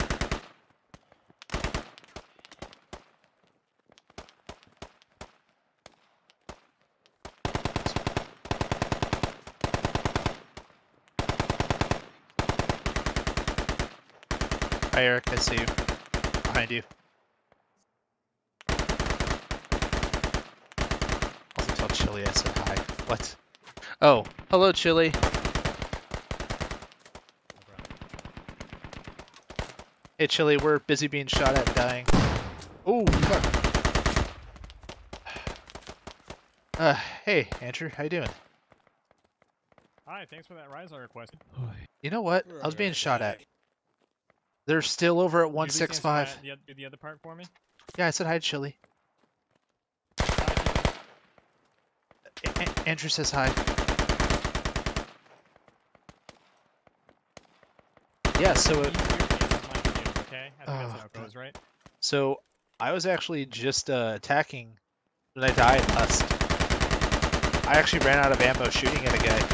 Hi, Eric. I see you. Behind you. Also tell Chili I said hi. What? Oh, hello, Chili. Hey, Chili, we're busy being shot at, dying. Oh, fuck. Uh, hey, Andrew, how you doing? Hi, thanks for that Rizal request. You know what? I was being shot at. They're still over at one six five. Do the, the other part for me? Yeah, I said hi, Chili. A Andrew says hi. Yeah, so it... Okay, I think that's how it goes, right? So, I was actually just uh, attacking when I died last. I actually ran out of ammo shooting at a guy.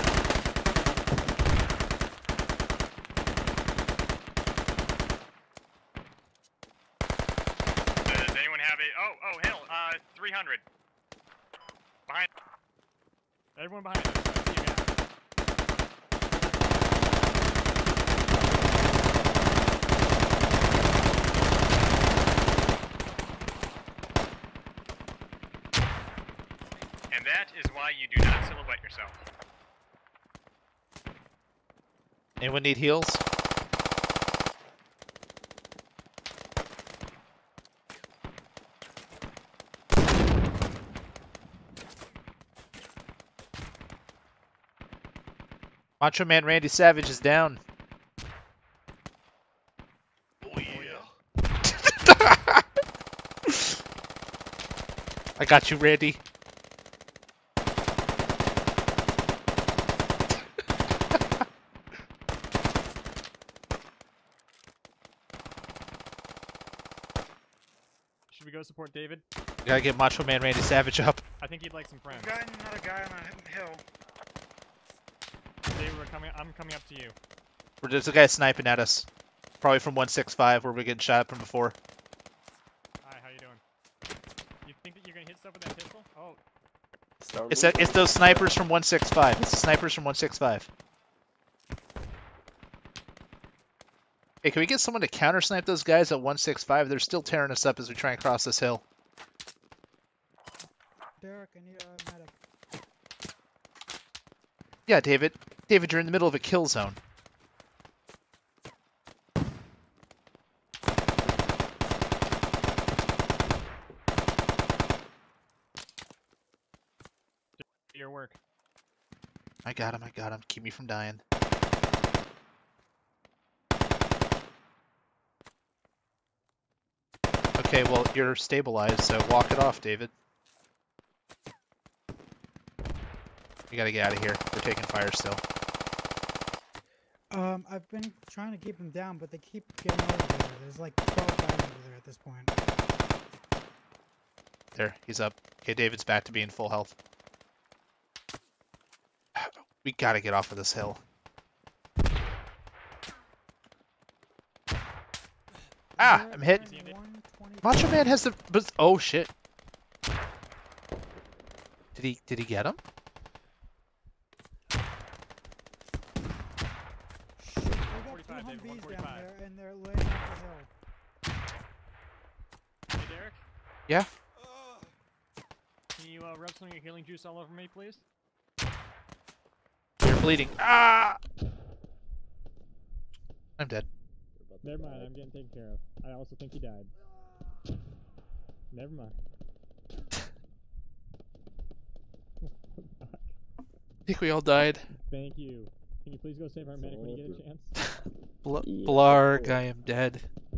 Does anyone have a... Oh, oh, hill. Uh, three hundred. Behind... Everyone behind us. I see you guys. And that is why you do not silhouette yourself. Anyone need heals? Macho Man Randy Savage is down. Oh yeah. I got you, Randy. Should we go support David? We gotta get Macho Man Randy Savage up. I think he'd like some friends. We've got another guy on a hill. David, we're coming. I'm coming up to you. There's a guy sniping at us. Probably from one six five where we're getting shot from before. Hi, how you doing? You think that you're gonna hit stuff with that pistol? Oh. It's that, it's those snipers from one six five. It's the snipers from one six five. Hey, can we get someone to counter snipe those guys at one six five? They're still tearing us up as we try and cross this hill. Derek, I need a medic. Yeah, David. David, you're in the middle of a kill zone. Your work. I got him, I got him. Keep me from dying. Okay, well, you're stabilized, so walk it off, David. We gotta get out of here. We're taking fire still. Um, I've been trying to keep them down, but they keep getting over there. There's like twelve guys over there at this point. There, he's up. Okay, David's back to being full health. We gotta get off of this hill. Ah, I'm hit. Macho Man has the. But, oh shit. Did he? Did he get him? Shit, they got two Humvees down there, and they're laying off the hill. Hey, Derek. Yeah. Can you uh, rub some of your healing juice all over me, please? You're bleeding. Ah! I'm dead. Never mind, I'm getting taken care of. I also think he died. Never mind. I think we all died. Thank you. Can you please go save our medic when you get a chance? Bl Blarg, I am dead.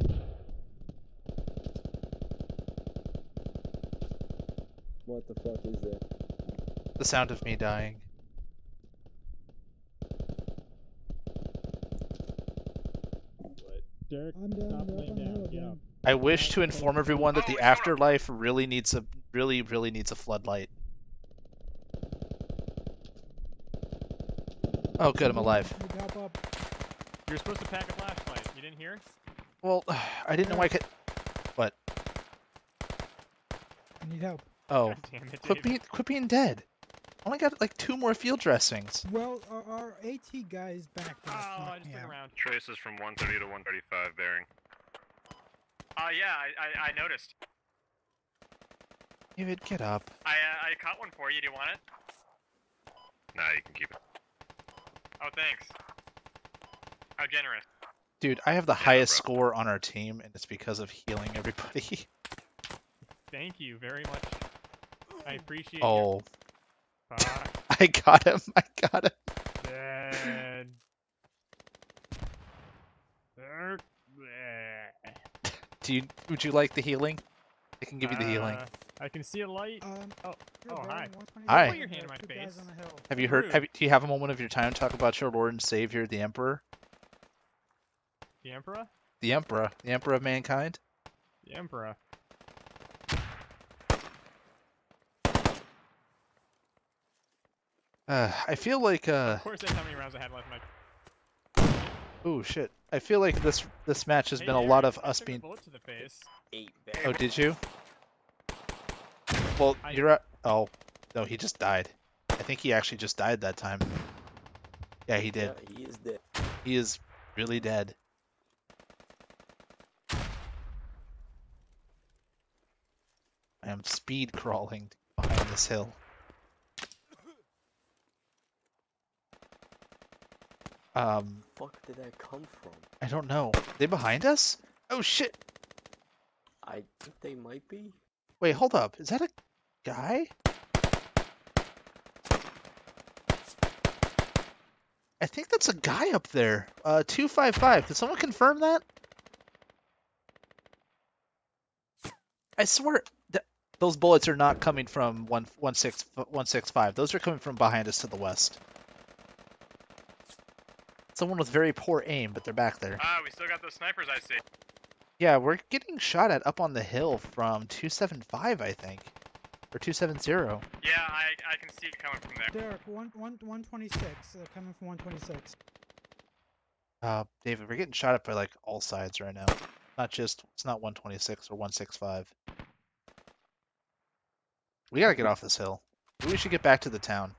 What the fuck is that? The sound of me dying. Derek, I'm down, stop Derek, laying I'm down. here Get again. up. I wish to inform everyone that the afterlife really needs a really really needs a floodlight. Oh, good, I'm alive. Need help up. You're supposed to pack a flashlight. You didn't hear? Well, I didn't know I could. What? I need help. Oh, God damn it, quit David. being quit being dead. I only got like two more field dressings. Well, our, our AT guy's back. Oh, there. I just Yeah. took around. Trace is from one thirty to one thirty-five bearing. Uh, yeah, I, I, I noticed. David, get up. I, uh, I caught one for you. Do you want it? Nah, you can keep it. Oh, thanks. How generous. Dude, I have the highest score on our team, and it's because of healing everybody. Thank you very much. I appreciate Oh. your... Fuck. I got him. I got him. Dead. Er, bleh. Do you? Would you like the healing? I can give you the healing. Uh, I can see a light. Um, oh, oh, hi. Hi. Put your hand in my face. Have you heard? Rude. Have you, do you have a moment of your time to talk about your Lord and Savior, the Emperor? The Emperor? The Emperor, the Emperor of mankind. The Emperor. Uh, I feel like uh. Of course, that's how many rounds I had left in my... Oh shit! I feel like this this match has Hey, been a Derek, lot of I us took a being. bullet to the face. Eight Oh, did you? Well, I- you're at. Oh, no, he just died. I think he actually just died that time. Yeah, he did. Yeah, he is dead. He is really dead. I am speed crawling behind this hill. Um, Fuck did that come from? I don't know. Are they behind us? Oh shit! I think they might be. Wait, hold up. Is that a guy? I think that's a guy up there. Uh, two five five. Can someone confirm that? I swear that those bullets are not coming from one one six one six five. Those are coming from behind us to the west. Someone with very poor aim, but they're back there. Ah, we still got those snipers, I see. Yeah, we're getting shot at up on the hill from two seven five, I think, or two seven zero. Yeah, I I can see it coming from there. Derek, one one one twenty six. Uh, coming from one twenty six. Uh, David, we're getting shot at by like all sides right now. Not just it's not one twenty six or one six five. We gotta get off this hill. Maybe we should get back to the town.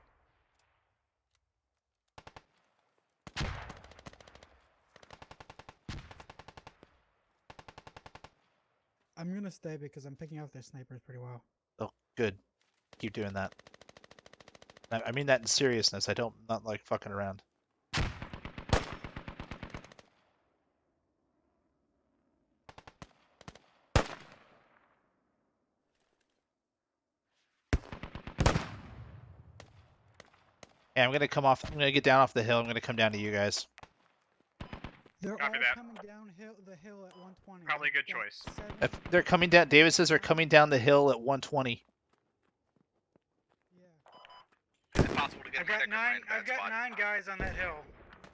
I'm gonna stay because I'm picking off their snipers pretty well. Oh, good. Keep doing that. I, I mean that in seriousness. I don't not like fucking around. Hey, I'm gonna come off. I'm gonna get down off the hill. I'm gonna come down to you guys. They're Copy all that. coming down hill, the hill at one twenty. Probably a good Got choice. seven- If they're coming down. David says they're coming down the hill at one twenty. Is it possible to get I've a got medic or nine. find a bad I've got spot? nine guys on that hill.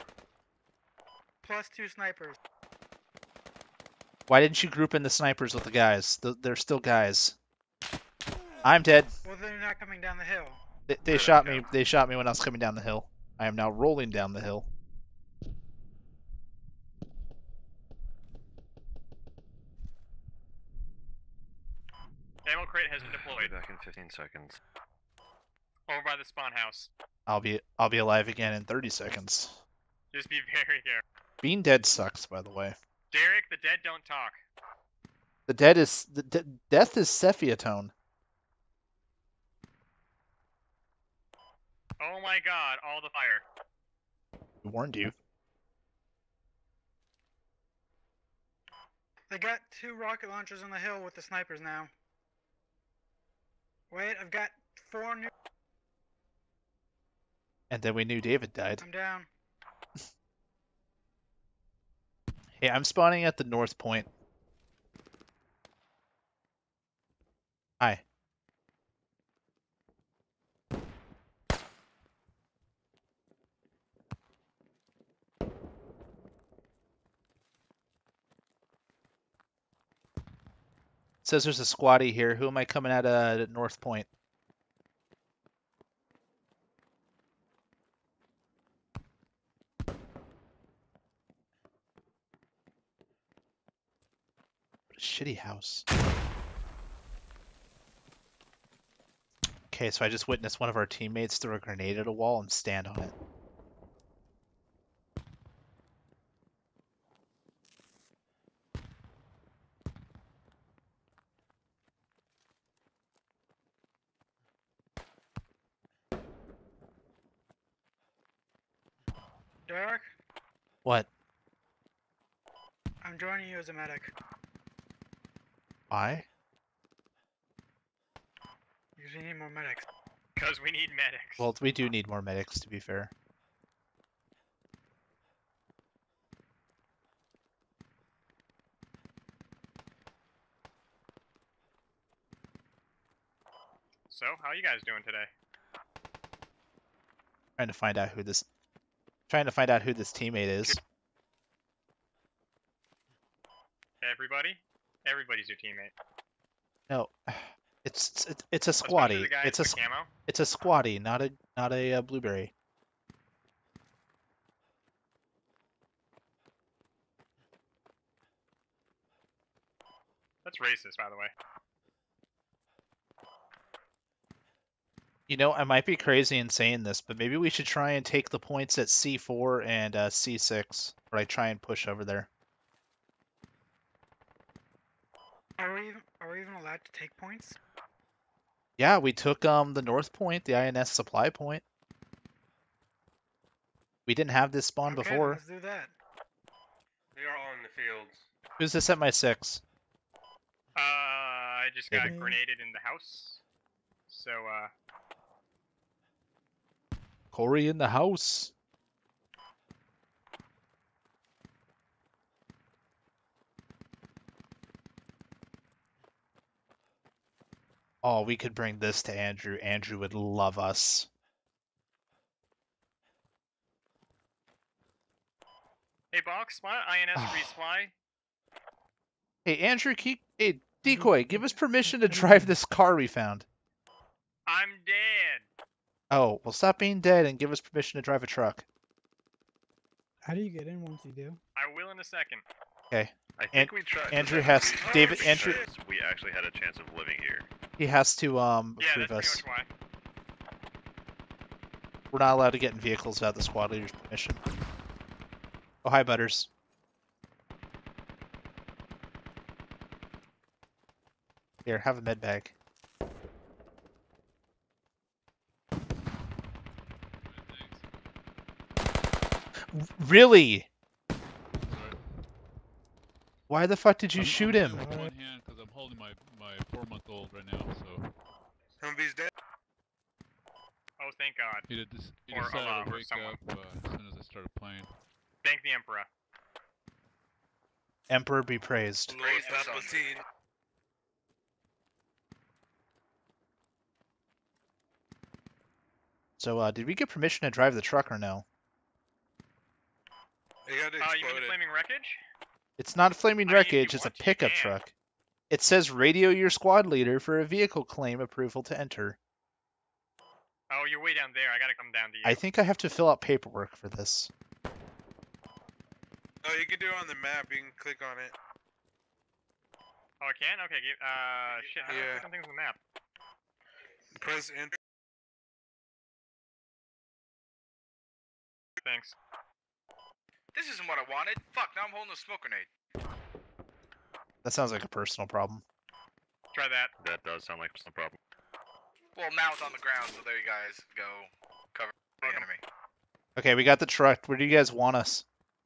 Plus two snipers. Why didn't you group in the snipers with the guys? Th- They're still guys. I'm dead. Well, they're not coming down the hill. They, they shot me. They shot me when I was coming down the hill. I am now rolling down the hill. Ammo crate has been I'll deployed. be back in fifteen seconds. Over by the spawn house. I'll be I'll be alive again in thirty seconds. Just be very careful. Being dead sucks, by the way. Derek, the dead don't talk. The dead is the de- death is Sephiatone. Oh my god, all the fire. I warned you. They got two rocket launchers on the hill with the snipers now. Wait, I've got four new. And then we knew David died. I'm down. Hey, I'm spawning at the north point. Hi. Says there's a squatty here. Who am I coming at uh, at North Point? What a shitty house. Okay, so I just witnessed one of our teammates throw a grenade at a wall and stand on it. Derek, What? I'm joining you as a medic. Why? You need more medics. Because we need medics. Well, we do need more medics, to be fair. So, how are you guys doing today? Trying to find out who this trying to find out who this teammate is. Everybody? Everybody's your teammate. No, it's it's it's a Especially squatty. the guys It's a with s- camo. it's a squatty, not a not a uh, blueberry. That's racist, by the way. You know, I might be crazy in saying this, but maybe we should try and take the points at C four and uh, C six, or I try and push over there. Are we even, are we even allowed to take points? Yeah, we took um the North Point, the I N S supply point. We didn't have this spawn Okay, before. let's do that. We are all in the fields. Who's this at my six? Uh, I just got David. grenaded in the house. So, uh, Corey in the house. Oh, we could bring this to Andrew. Andrew would love us. hey, Box, why don't I N S resupply? Hey, Andrew, keep... hey, Decoy, give us permission to drive this car we found. I'm dead. Oh, well, stop being dead and give us permission to drive a truck. How do you get in once you do? I will in a second. Okay. I think An- we tried. Andrew has... David, because Andrew... We actually had a chance of living here. He has to, um, Yeah, approve that's us. pretty much why. We're not allowed to get in vehicles without the squad leader's permission. Oh, hi, Butters. Here, have a med bag. Really? Why the fuck did you I'm, shoot I'm him? With one hand because I'm holding my my four month old right now. So Humvee's dead. Oh, thank God. he, did this, he Or decided Allah, to or wake someone. up uh, as soon as I started playing. Thank the Emperor. Emperor be praised. Lord Palpatine. So, uh, did we get permission to drive the truck or no? It got Uh, you mean the exploded. flaming wreckage? It's not a flaming I mean, if you wreckage, it's a want to, you pickup can. truck. It says radio your squad leader for a vehicle claim approval to enter. Oh, you're way down there. I gotta come down to you. I think I have to fill out paperwork for this. Oh, you can do it on the map. You can click on it. Oh, I can? Okay, give, uh, shit, how do I Yeah. click on things on the map? Press enter. Thanks. This isn't what I wanted. Fuck, now I'm holding a smoke grenade. That sounds like a personal problem. Try that. That does sound like some problem. Well, now it's on the ground, so there you guys go. Cover the enemy. Okay, we got the truck. Where do you guys want us?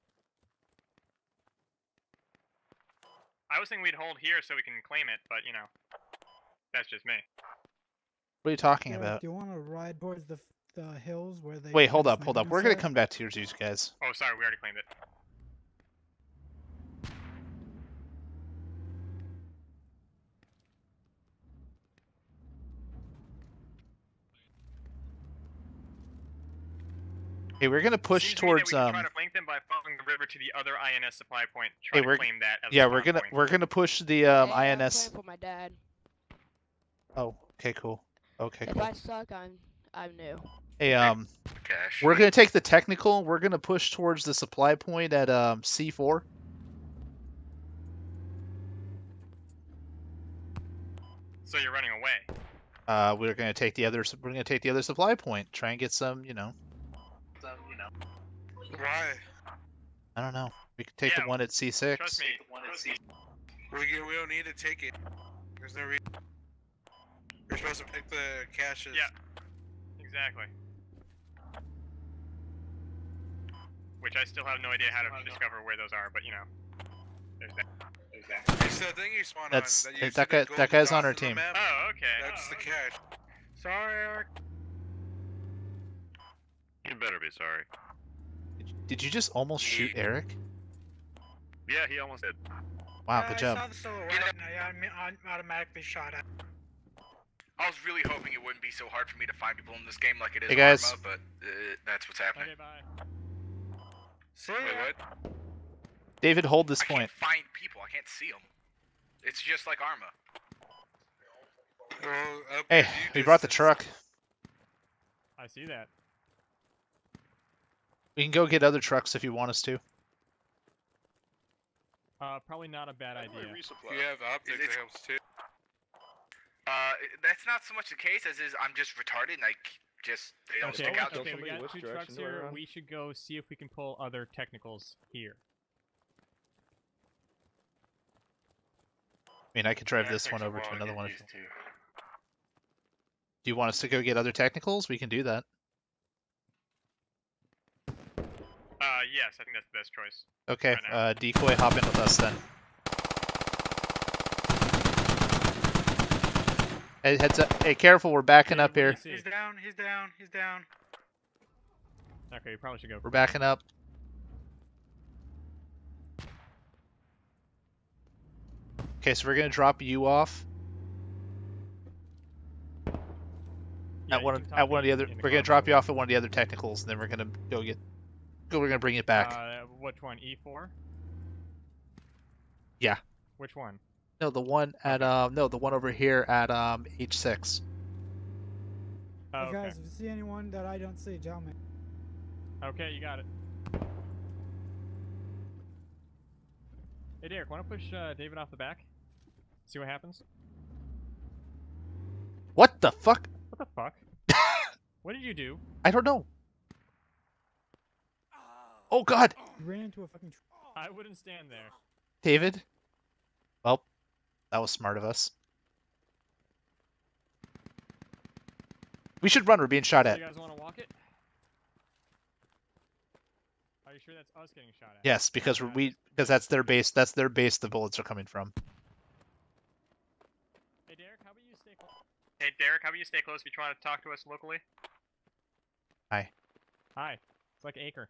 I was thinking we'd hold here so we can claim it, but, you know, that's just me. What are you talking Yeah, about? Do you want to ride towards the the hills where they? Wait, hold have up, hold up. snipers We're gonna set? come back to yours, you guys. Oh, sorry, we already claimed it. Hey, we're gonna push Seems to me that towards we can um. try to flank them by following the river to the other I N S supply point. Try Hey, to we're claim that as a yeah, we're spawn gonna point. we're gonna push the um Hey, I'm I N S. playing for my dad. Oh, okay, cool. Okay, If cool. I suck, I'm I'm new. Hey, um, Cash. we're gonna take the technical. We're gonna push towards the supply point at um C four. So you're running away. Uh, we're gonna take the other. We're gonna take the other supply point. Try and get some, you know. So, you know. Why? I don't know. We could take Yeah, the one at C six. Trust me. Trust me. We get, we don't need to take it. There's no reason. We're supposed to pick the caches. Yeah. Exactly. Which I still have no idea how to discover where those are, but you know. There's that. There's that. It's the thing you spawn That's on. that, you see that the guy. golden That guy's on dots our the team. map? Oh, okay. That's the cache. Sorry, Eric. You better be sorry. Did you just almost shoot Eric? Yeah, he almost did. Wow, Uh, good I job. saw the silhouette and I autom- I automatically shot at. I was really hoping it wouldn't be so hard for me to find people in this game like it is Hey, guys. Arma, but uh, that's what's happening. Okay, bye. See Wait, ya. what? David, hold this I can't point. find people. I can't see them. It's just like Arma. Well, up Hey, with you we brought the distance. truck. I see that. We can go get other trucks if you want us to. Uh, probably not a bad idea. If you have optics, it helps too. Uh, that's not so much the case as is I'm just retarded and I c- just they don't Okay, stick out to okay, me. we got two trucks here. We should go see if we can pull other technicals here. I mean, I could drive Yeah, it this takes one a over to while to another get one. If used you... Do you want us to go get other technicals? We can do that. Uh, yes, I think that's the best choice. Okay, Right now. uh, Decoy, hop in with us then. Hey, heads up. Hey, careful, we're backing up here. He's down. He's down. He's down. Okay, you probably should go. We're backing up. Okay, so we're gonna drop you off Yeah, at you one can of, talk at one of the in- other. in the We're gonna car. drop you off at one of the other technicals, and then we're gonna go get. Go. We're gonna bring it back. Uh, which one? E four? Yeah. Which one? No, the one at um no, the one over here at um H six. Oh, Hey okay. guys, if you see anyone that I don't see, tell me. Okay, you got it. Hey Derek, want to push uh, David off the back? See what happens? What the fuck? What the fuck? What did you do? I don't know. Oh god. You ran into a fucking. Tr I wouldn't stand there. David? Well, that was smart of us. We should run, we're being shot So at. you guys want to walk it? Are you sure that's us getting shot at? Yes, because we're, we because that's their base. That's their base. The bullets are coming from. Hey Derek, how about you stay close? Hey Derek, how about you stay close if you try to talk to us locally? Hi. Hi. It's like Acre.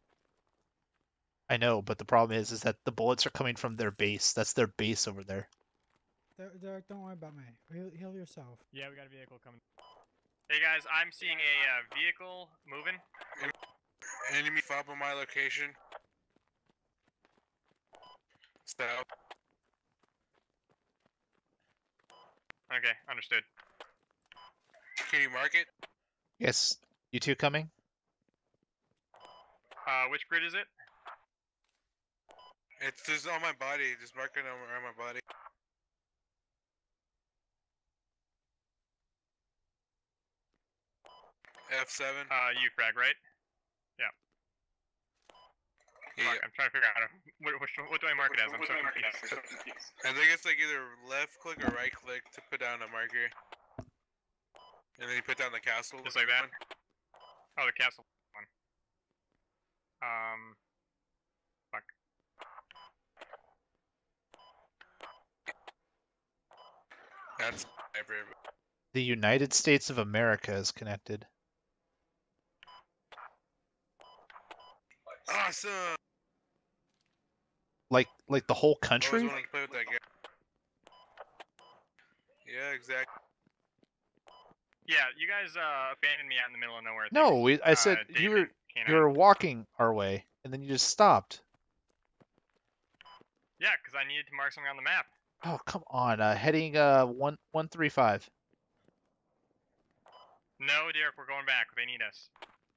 I know, but the problem is, is that the bullets are coming from their base. That's their base over there. Der- Derek, don't worry about me. Heal, heal yourself. Yeah, we got a vehicle coming. Hey guys, I'm seeing a uh, vehicle moving. Enemy fob on my location. South. Okay, understood. Can you mark it? Yes. You two coming? Uh, which grid is it? It's just on my body. Just mark it on, on my body. F seven. Uh, you frag, right? Yeah. Yeah. Fuck, I'm trying to figure out how to, what, what, what do I mark it as? I'm so confused. I think it's like either left click or right click to put down a marker. And then you put down the castle. Just like that? Oh, the castle one. Um, fuck. That's The United States of America is connected. awesome. Like, like the whole I always country? wanted to play with that guy. Yeah, exactly. Yeah, you guys uh, abandoned me out in the middle of nowhere. No, thanks. we. I Uh, said you were David, you Canine. were walking our way, and then you just stopped. Yeah, because I needed to mark something on the map. Oh, come on. Uh, heading uh one one three five. No, Derek, we're going back. They need us.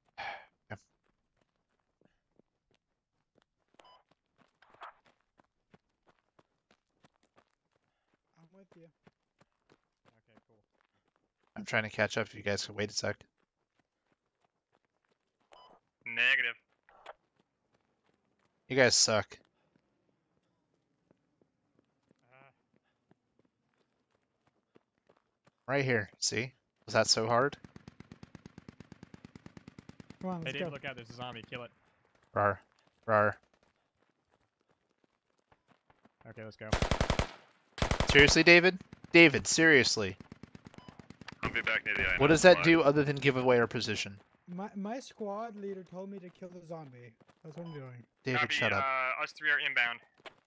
I'm with you. Okay, cool. I'm trying to catch up. If you guys can wait a sec. Negative. You guys suck. Right here. See? Was that so hard? Come on, Hey let's David, go. look out, there's a zombie. Kill it. Rar. Rar. Okay, let's go. Seriously, David? David, seriously. I'll be back near the island. What does that do other than give away our position? My my squad leader told me to kill the zombie. That's what I'm doing. David, Copy, shut up. Uh, us three are inbound.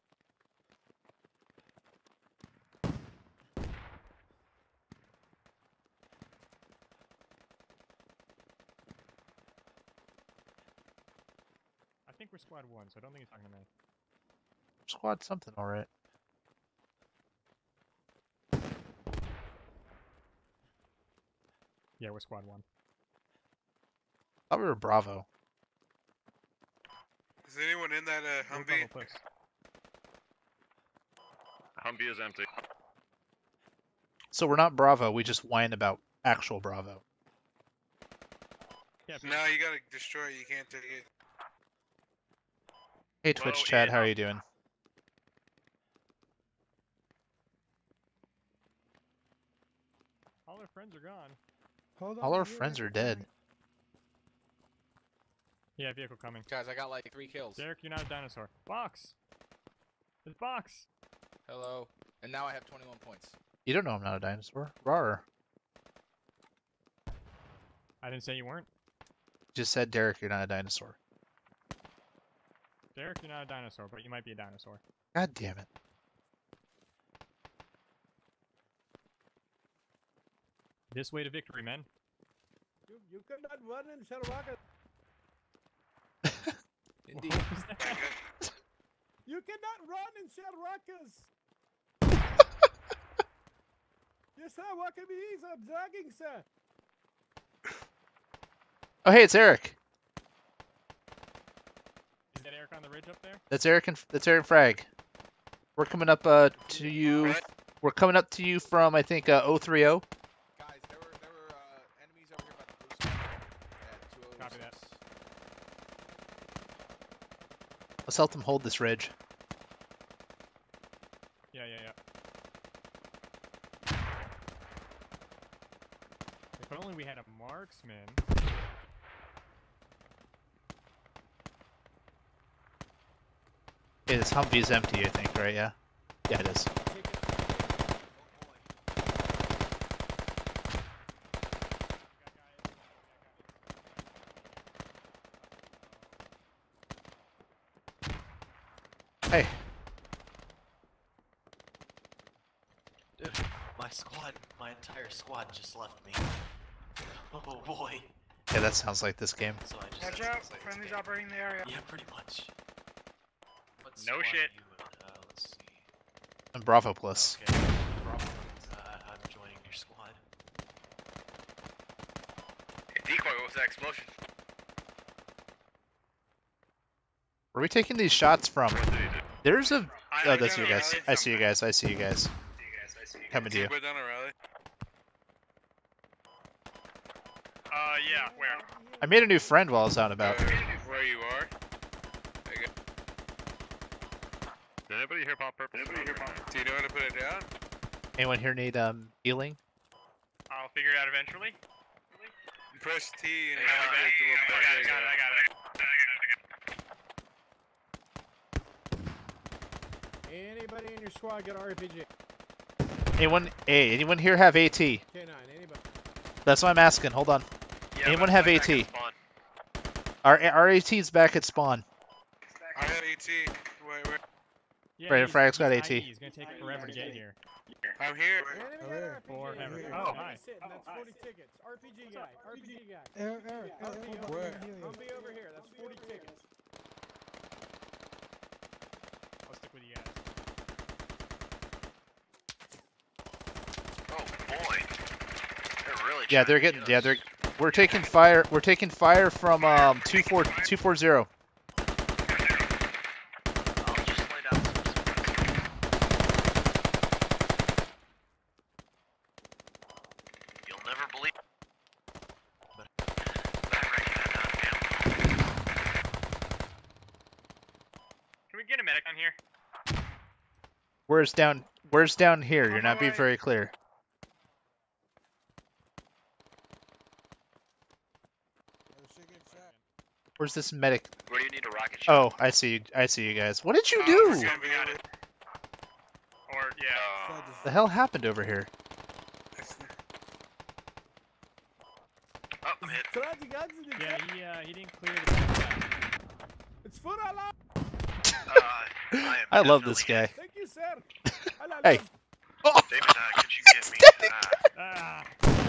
I think we're squad one, so I don't think he's talking to me. Squad something, alright. Yeah, we're squad one. Thought we were Bravo. Is anyone in that uh, We're Humvee? Bravo six. Humvee is empty. So we're not Bravo, we just whine about actual Bravo. Yeah, No, you gotta destroy it. You can't take it. Hey Twitch Whoa, chat, Ian, how are oh. you doing? all our friends are gone. Hold on. All our you're friends right, are dead. Yeah, vehicle coming. Guys, I got like three kills. Derek, you're not a dinosaur. Box! There's Box! Hello. And now I have twenty-one points. You don't know I'm not a dinosaur. Rar. I didn't say you weren't. Just said, Derek, you're not a dinosaur. Derek, you're not a dinosaur, but you might be a dinosaur. God damn it. This way to victory, men. You, you cannot run in Sharwaka. Indeed. What was that? You cannot run in Sharwakas. sir, what can be easy? I'm dragging, sir. Oh, hey, it's Eric. Is that Eric on the ridge up there? That's Eric and that's Eric Frag. We're coming up uh, to you. We're coming up to you from I think uh, oh three oh. Guys, there were there were uh, enemies over here by the blue sky. Yeah, two oh six. Copy that. Let's help them hold this ridge. Yeah, yeah, yeah. If only we had a marksman. Yeah, this Humvee is empty, I think, right? Yeah. Yeah, it is. Hey. Dude, my squad, my entire squad just left me. Oh boy. Yeah, that sounds like this game. So I just Watch out, friendly's operating the area. Yeah, pretty much. What No squad shit. You in? Uh, let's see. And Bravo Plus. Okay. Uh, I'm joining your squad. Hey, Decoy, what was that explosion? Where are we taking these shots from? There's a. I- Oh, I that's got you a guys. rally I see you guys. I see you guys. Coming to you. We're down a rally. Uh, yeah, where? I made a new friend while I was out and about. Where you are? Did anybody hear pop purple? Do you know how to put it down? Anyone here need um healing? I'll figure it out eventually. Press T and I got it, I got it, I got it, I got it. Anybody in your squad got R P G? Anyone? Hey, anyone here have AT? K nine, anybody? That's what I'm asking. Hold on. Yeah, Anyone but have I'm back AT? at spawn. Our our AT's back at spawn. I have AT. Wait, where? Yeah, Right, he's- Frag's got he's AT. I E. He's gonna take forever to get here. I'm here. Forever. Oh, Oh, hi. That's forty tickets. R P G guy. R P G guy. Eric, Eric, Eric, hold on, Where? let me heal you. Humvee over here. That's forty tickets. I'll stick with you guys. Oh boy. They're really Yeah, they're getting. Yeah, they're. We're taking fire. We're taking fire from um two four two four zero. You'll never believe. Can we get a medic on here? Where's down? Where's down here? You're not being very clear. Where's this medic? Where do you need a rocket ship? Oh, I see. I see you guys. What did you Oh, do? we got it. Or, yeah. The hell happened over here? Oh, I'm hit. Yeah, he uh, he didn't clear the backside. It's for Allah. Uh, I am I love this guy. Thank you, sir. Allah, Hey. Allah. David, uh, could you get me? Uh, Ah.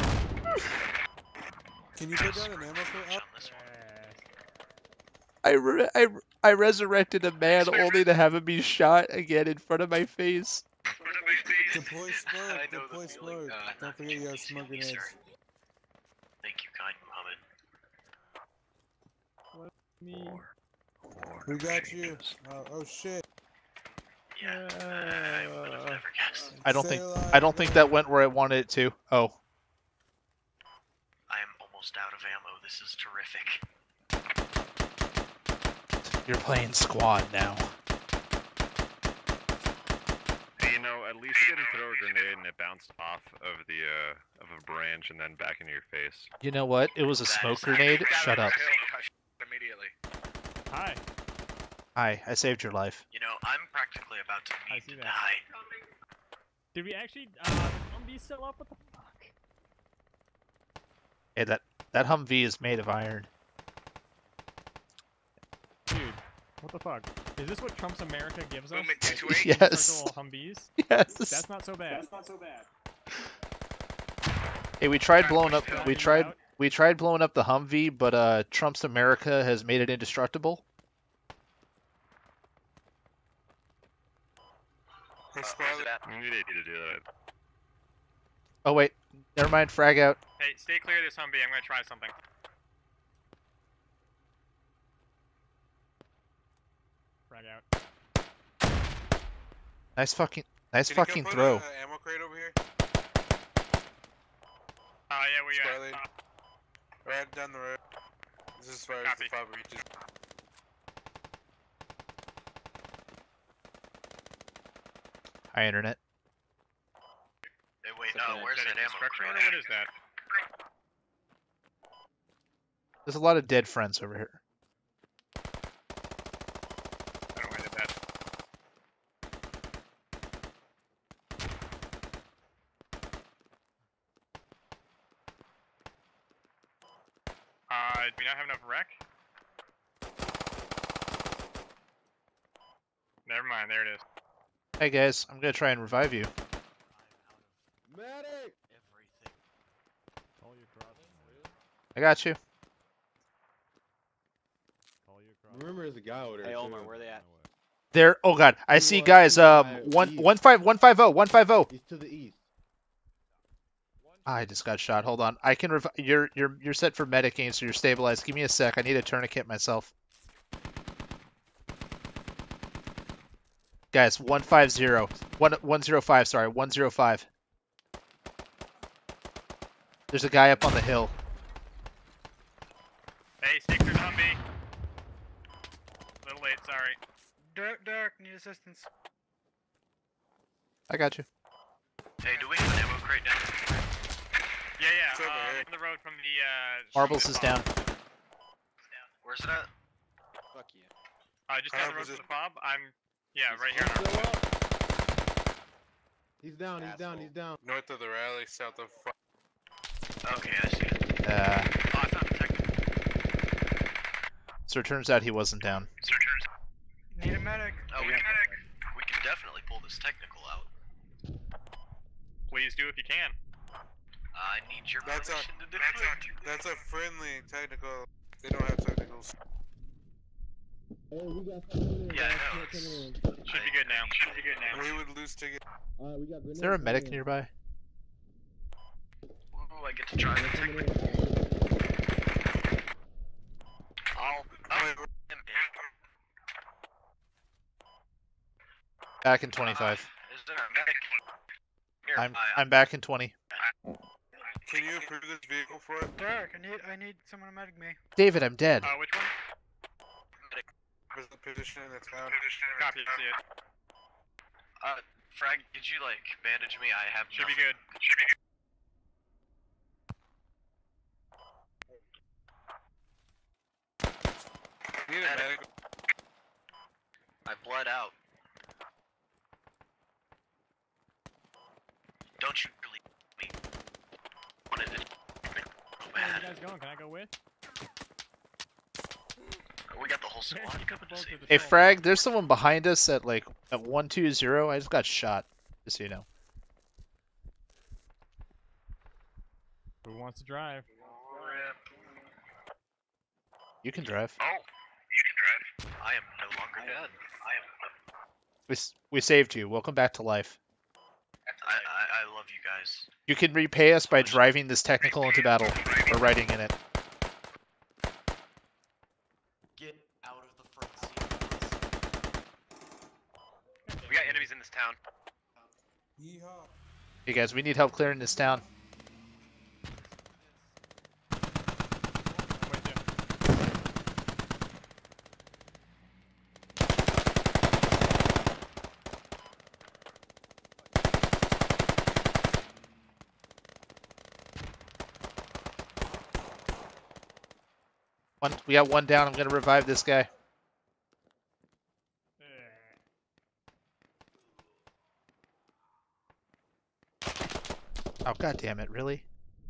Can you put down an ammo for up? I, re I, I resurrected a man only to have him be shot again in front of my face. Deploy smoke. I know the Deploy feeling, smoke. uh, Don't forget you have smoke Thank you, grenades. sir. Thank you, kind Muhammad. Me. Who got you? Oh, oh shit. Yeah, I would have never guessed. I don't think I don't think that went where I wanted it to. Oh, I am almost out of ammo. This is terrific. you're playing squad now. You know, at least you didn't throw a grenade and it bounced off of the uh of a branch and then back into your face. You know what? It was a smoke grenade. Shut up. Immediately. Hi. Hi, I saved your life. You know, I'm practically about to I need see to that. die. Did we actually? Uh, the Humvee still up? What the fuck? Hey, that that Humvee is made of iron. Dude, what the fuck? Is this what Trump's America gives us? Boom it two Like, two eight? Yes. Little Humvees? Yes. That's not so bad. That's not so bad. Hey, we tried blowing up. We Finding tried. out. We tried blowing up the Humvee, but uh, Trump's America has made it indestructible. Uh, where's it at? You need A T to do that. Oh wait, never mind. Frag out. Hey, stay clear of this Humvee. I'm gonna try something. Frag out. Nice fucking, nice Can you come fucking put throw. a, a ammo crate over here? Oh yeah, we Squad got. lead. Uh, Right down the road. This is as far as Copy. the fob reaches. Hi, internet. Hey, wait, is that uh, a- where's is that that a ammo construction crate? order? What is that? There's a lot of dead friends over here. I don't know where I did that. Uh, do we not have enough wreck? Never mind, there it is. Hey guys, I'm gonna try and revive you. Medic! Call your cross. I got you. Call your cross. Remember, there's a guy over there. Hey, Omar, too. where they at? There. Oh god, I He see was guys. to Um, my one, east. one five, one five zero, one five zero. He's to the east. I just got shot. Hold on. I can rev. You're you're you're set for medicating, so you're stabilized. Give me a sec. I need a tourniquet myself. Guys, one five zero, one one zero five. Sorry, one zero five. There's a guy up on the hill. Hey, stick through the Humvee. A little late, sorry. Derek, Derek, need assistance. I got you. Hey, do we have an ammo crate down? Yeah, yeah, It's over uh, here. on the road from the, uh... Marbles from is the down. fob. Where's it at? Fuck you. Uh, just down the How road was from it? the fob. I'm, yeah, right here. He's on our still up. He's down, he's down, he's down. North of the rally, south of. Fo- Okay, I see it. Uh, Oh, I found a technical. so it turns out he wasn't down. Need a medic. Oh, we can, we can definitely pull this technical out. Please do if you can. I need your That's a permission to do that's it. a that's a friendly technical. They don't have technicals. Hey, we got something in. Yeah, I Guys, know. coming in. Should be good now. Should be good now. We would lose to get. Alright, we got Is there a grenades medic coming in. nearby? Ooh, I get to try the Coming in. technical. I'll. I'll Back in twenty-five. Uh, is there a medic? Here, I'm I, I'm back in twenty. Can you improve this vehicle for it? Derek, I need I need someone to medic me. David, I'm dead. Uh, which one? Where's the position in the town? Copy, see it. Uh, Frag, did you like bandage me? I have. Should be nothing. good. Should be good. Need a medic. I bled out. Don't you really me? Wanted to. Where are you guys going? Can I go with? We got the whole squad Put the coming to boat see through me. the Hey, tunnel. Frag, there's someone behind us at like at one two zero. I just got shot. Just so you know. Who wants to drive? You can drive. Oh, you can drive. I am no longer dead. I am. We s- we saved you. Welcome back to life. I, I, I love you guys. You can repay us by driving this technical into battle or riding in it. Get out of the front seat. We got enemies in this town. Yeehaw. Hey guys, we need help clearing this town. I'm with you. One, we got one down. I'm gonna revive this guy. Oh god damn it! Really?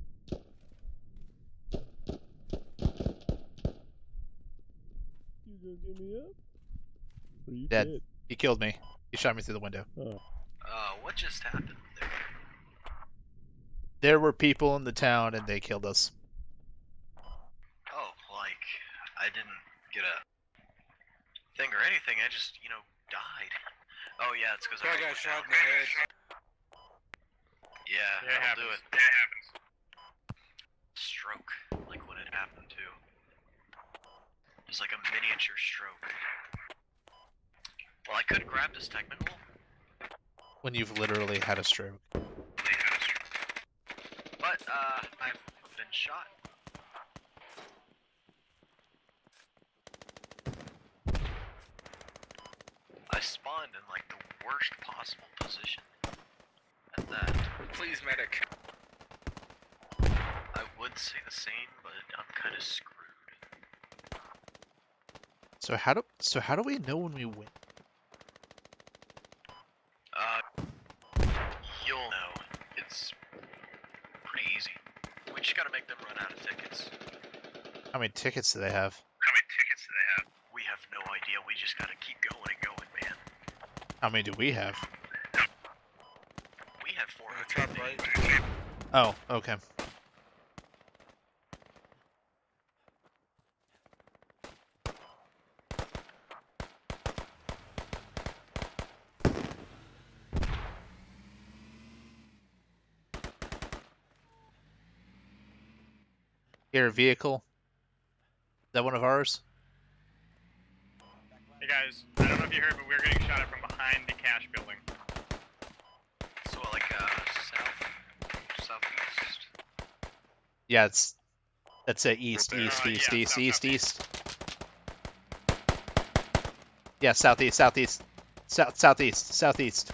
You gonna give me up? Or you Dead. He killed me. He shot me through the window. Oh. Uh, what just happened there? There were people in the town and they killed us. Oh, like, I didn't get a thing or anything, I just, you know, died. Oh yeah, it's because I I got shot in the head. Yeah, Yeah, it that'll do happens. it. Yeah, it happens. Stroke, like when it happened too. Just like a miniature stroke. Well, I could grab this technical. When you've literally had a stroke. But, uh, I've been shot. I spawned in like the worst possible position. At that. Please, medic. I would say the same, but I'm kind of screwed. So how do so how do we know when we win? Uh, you'll know. It's pretty easy. We just gotta make them run out of tickets. How many tickets do they have? How many tickets do they have? We have no idea. We just gotta keep going and going, man. How many do we have? We have four hundred. Top right. Oh, okay. Here, vehicle. Is that one of ours? Hey guys, I don't know if you heard, but we're getting shot at from behind the cash building. So like uh south, southeast. Yeah, it's that's it. East, Uh, east, yeah, east, south, east, east, southeast. east. Yeah, southeast, southeast, south, southeast, southeast.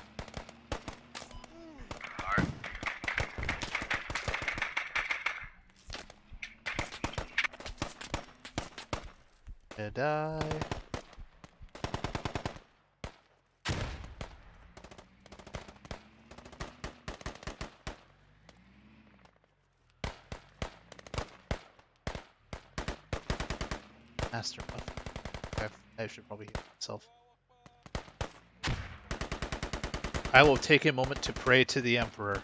Did I? Master buff. Okay, I should probably heal myself. I will take a moment to pray to the Emperor.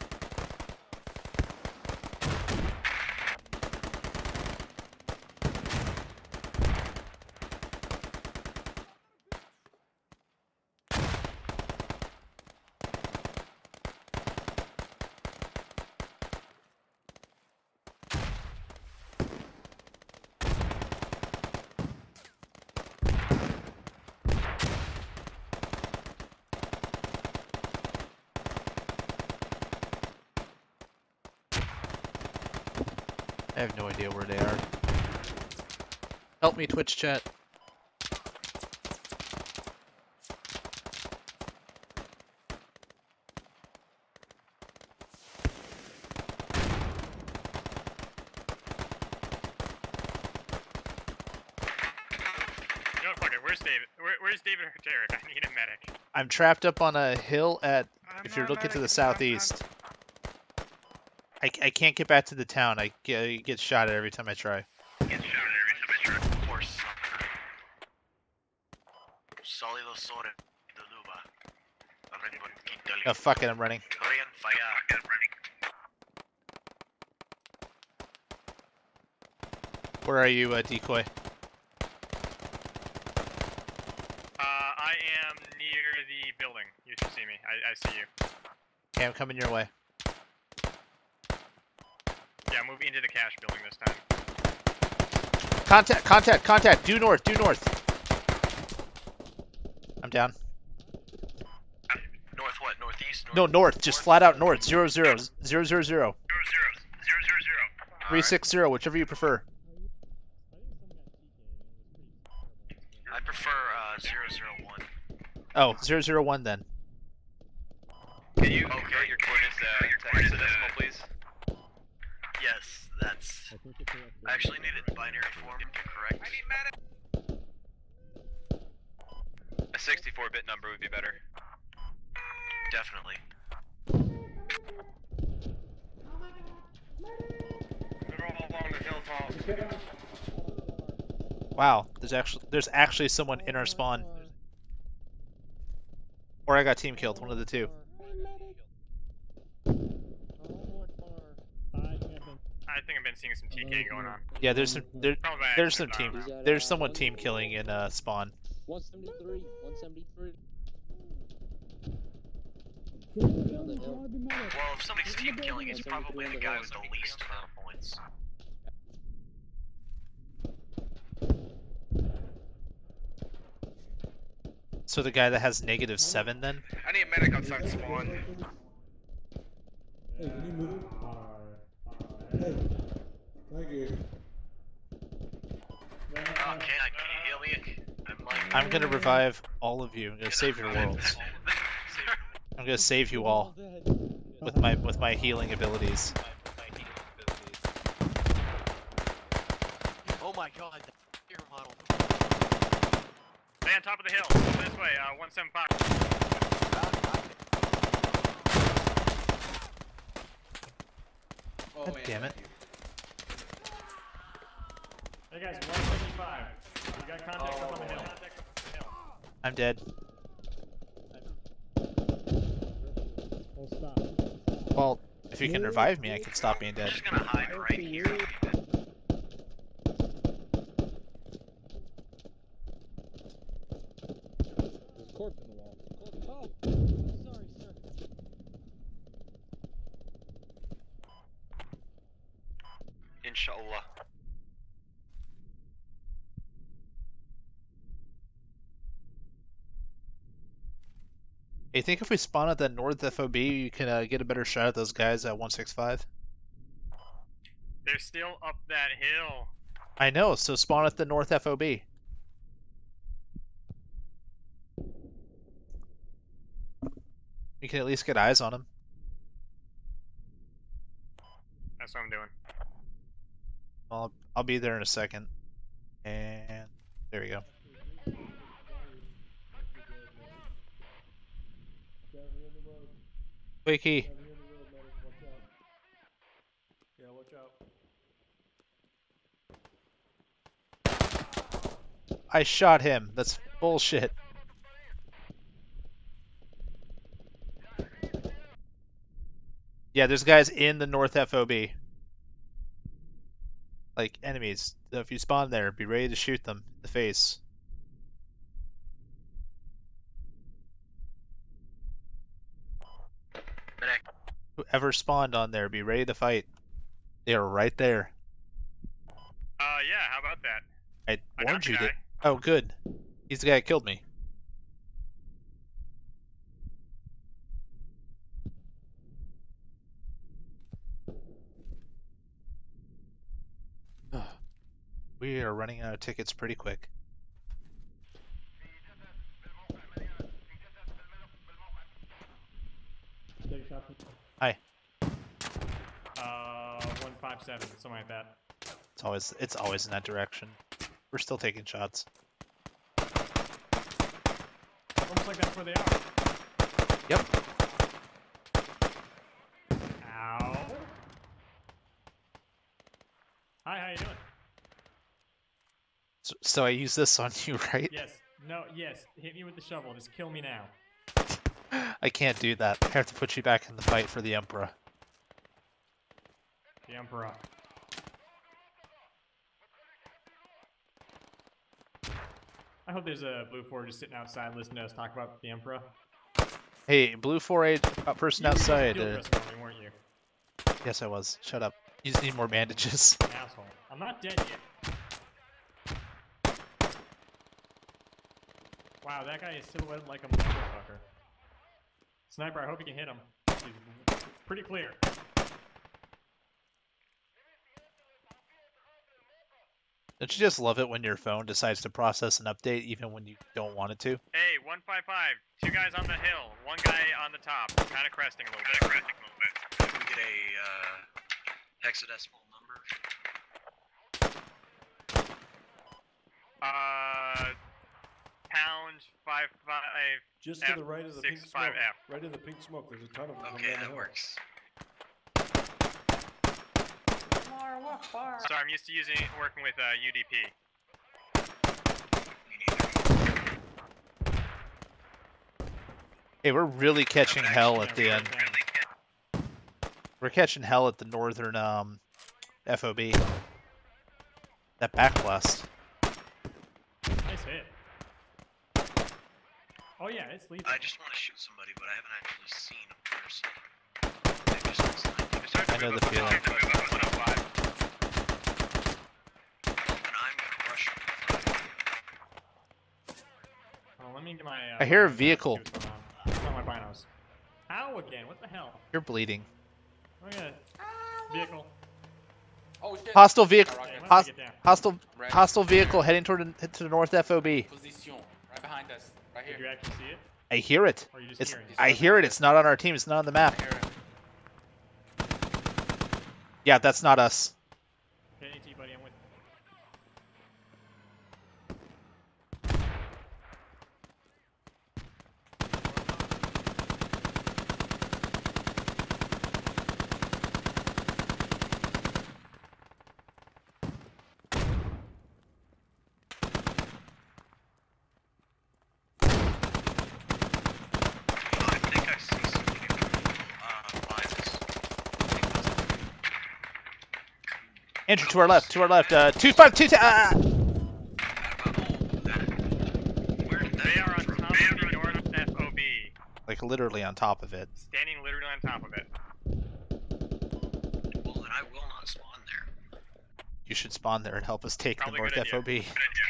I have no idea where they are. Help me, Twitch chat. You know what, fuck it, where's David? Where, where's David or Derek? I need a medic. I'm trapped up on a hill at, I'm if you're not looking to the medic, I'm not- southeast. I, I can't get back to the town. I get, I get shot at every time I try. Get shot every time I try. Of course. Sólido sobre the luba. Oh, fuck it, I'm running. Korean fire. Where are you, uh, decoy? Uh, I am near the building. You should see me. I, I see you. Okay, I'm coming your way. Yeah, move into the cash building this time. Contact, contact, contact! Due north, due north! I'm down. North what? Northeast? North No, north, just flat out north. Zero, zero, zero, zero, zero. Zero, zero, zero, zero, zero. Three, six, zero, whichever you prefer. I prefer uh zero zero one. Oh, zero, zero, one then. Can you convert your coordinates uh, to hexadecimal, please? Yes, that's. I actually need it in binary form to be correct. I need A sixty-four bit number would be better. Definitely. They're all along the hilltop. Wow, there's actually there's actually someone in our spawn. Or I got team killed, one of the two. I think I've been seeing some T K going on. Yeah, there's some there, Probably by there's some accident, team there's someone team killing in uh spawn. one seventy-three, one seventy-three. Well, if somebody's team killing, it's probably the guy with the least amount of points. So the guy that has negative seven then? I need a medic outside spawn. Hey, can you move? Hey, thank you. Oh, can I, can you heal me? I'm like... I'm gonna revive all of you. I'm gonna save your worlds. I'm gonna save you all with my with my healing abilities. Oh my god, that gear model. Stay on top of the hill. Go this way, uh, one seven five. God damn it. Hey guys, one seventy-five. You got contact up on the hill. I'm dead. Oh, stop. Well, if you can revive me, I can stop being dead. I'm just gonna hide right here. There's a corpse in the wall. Corpse. Oh, sorry, sir. Inshallah. You think if we spawn at that north F O B, you can uh, get a better shot at those guys at one six five? They're still up that hill. I know, so spawn at the north F O B. You can at least get eyes on them. That's what I'm doing. I'll, I'll be there in a second. And there we go. Wiki. Yeah, watch out. I shot him. That's bullshit. Yeah, there's guys in the north F O B. Like enemies. So if you spawn there, be ready to shoot them in the face. Whoever spawned on there, be ready to fight. They are right there. Uh, yeah, how about that? I I warned got you the to. guy. Oh, good. He's the guy that killed me. We are running out of tickets pretty quick. Take a shot from... Hi. Uh, one five seven, something like that. It's always it's always in that direction. We're still taking shots. Almost like that's where they are. Yep. Ow. Hi, how you doing? So, so I use this on you, right? Yes. No, yes. Hit me with the shovel. Just kill me now. I can't do that. I have to put you back in the fight for the Emperor. The Emperor. I hope there's a Blue four just sitting outside listening to us talk about the Emperor. Hey, Blue four eight person You were just outside. field Uh, wrestling me, weren't you? yes, I was. Shut up. You just need more bandages. Asshole. I'm not dead yet. Wow, that guy is silhouetted like a motherfucker. Sniper, I hope you can hit him. He's pretty clear. Don't you just love it when your phone decides to process an update even when you don't want it to? Hey, one five five. Two guys on the hill. One guy on the top. Kind of cresting a little bit. Cresting a little bit. Can we get a uh, hexadecimal number? Uh, pound five five. Just F to the right of the pink six smoke. five F. Right of the pink smoke. There's a ton of them. coming Okay, down the that hill. works. Sorry, I'm used to using working with uh, U D P. Hey, we're really catching hell at the end. We're catching hell at the northern um, F O B. That backblast. Nice hit. Oh yeah, it's lethal. I just want to shoot somebody, but I haven't actually seen a person. I've just been sniping. I know the feeling. And I'm gonna rush him. Oh, let me get my. Uh, I hear a binos, vehicle. see what's going on. What's on my binos? How again? What the hell? You're bleeding. Oh yeah. Vehicle. Oh shit. Hostile vehicle. Okay, let's Host, take it down. hostile. Right. Hostile vehicle heading toward the, to the north F O B. Position. Right behind us. Right Did here. you actually see it? I hear it. Or are you just It's. hearing it? I hear it. It's not on our team. It's not on the map. I hear it. Yeah, that's not us. Okay, AT buddy, I'm with you. I think I see somebody uh, by this. Andrew, to our left. To our left. Uh, two five two. Ah! They are on top of the north F O B. Like literally on top of it. Standing literally on top of it. Well, then I will not spawn there. You should spawn there and help us take Probably the north good idea. F O B. Good idea.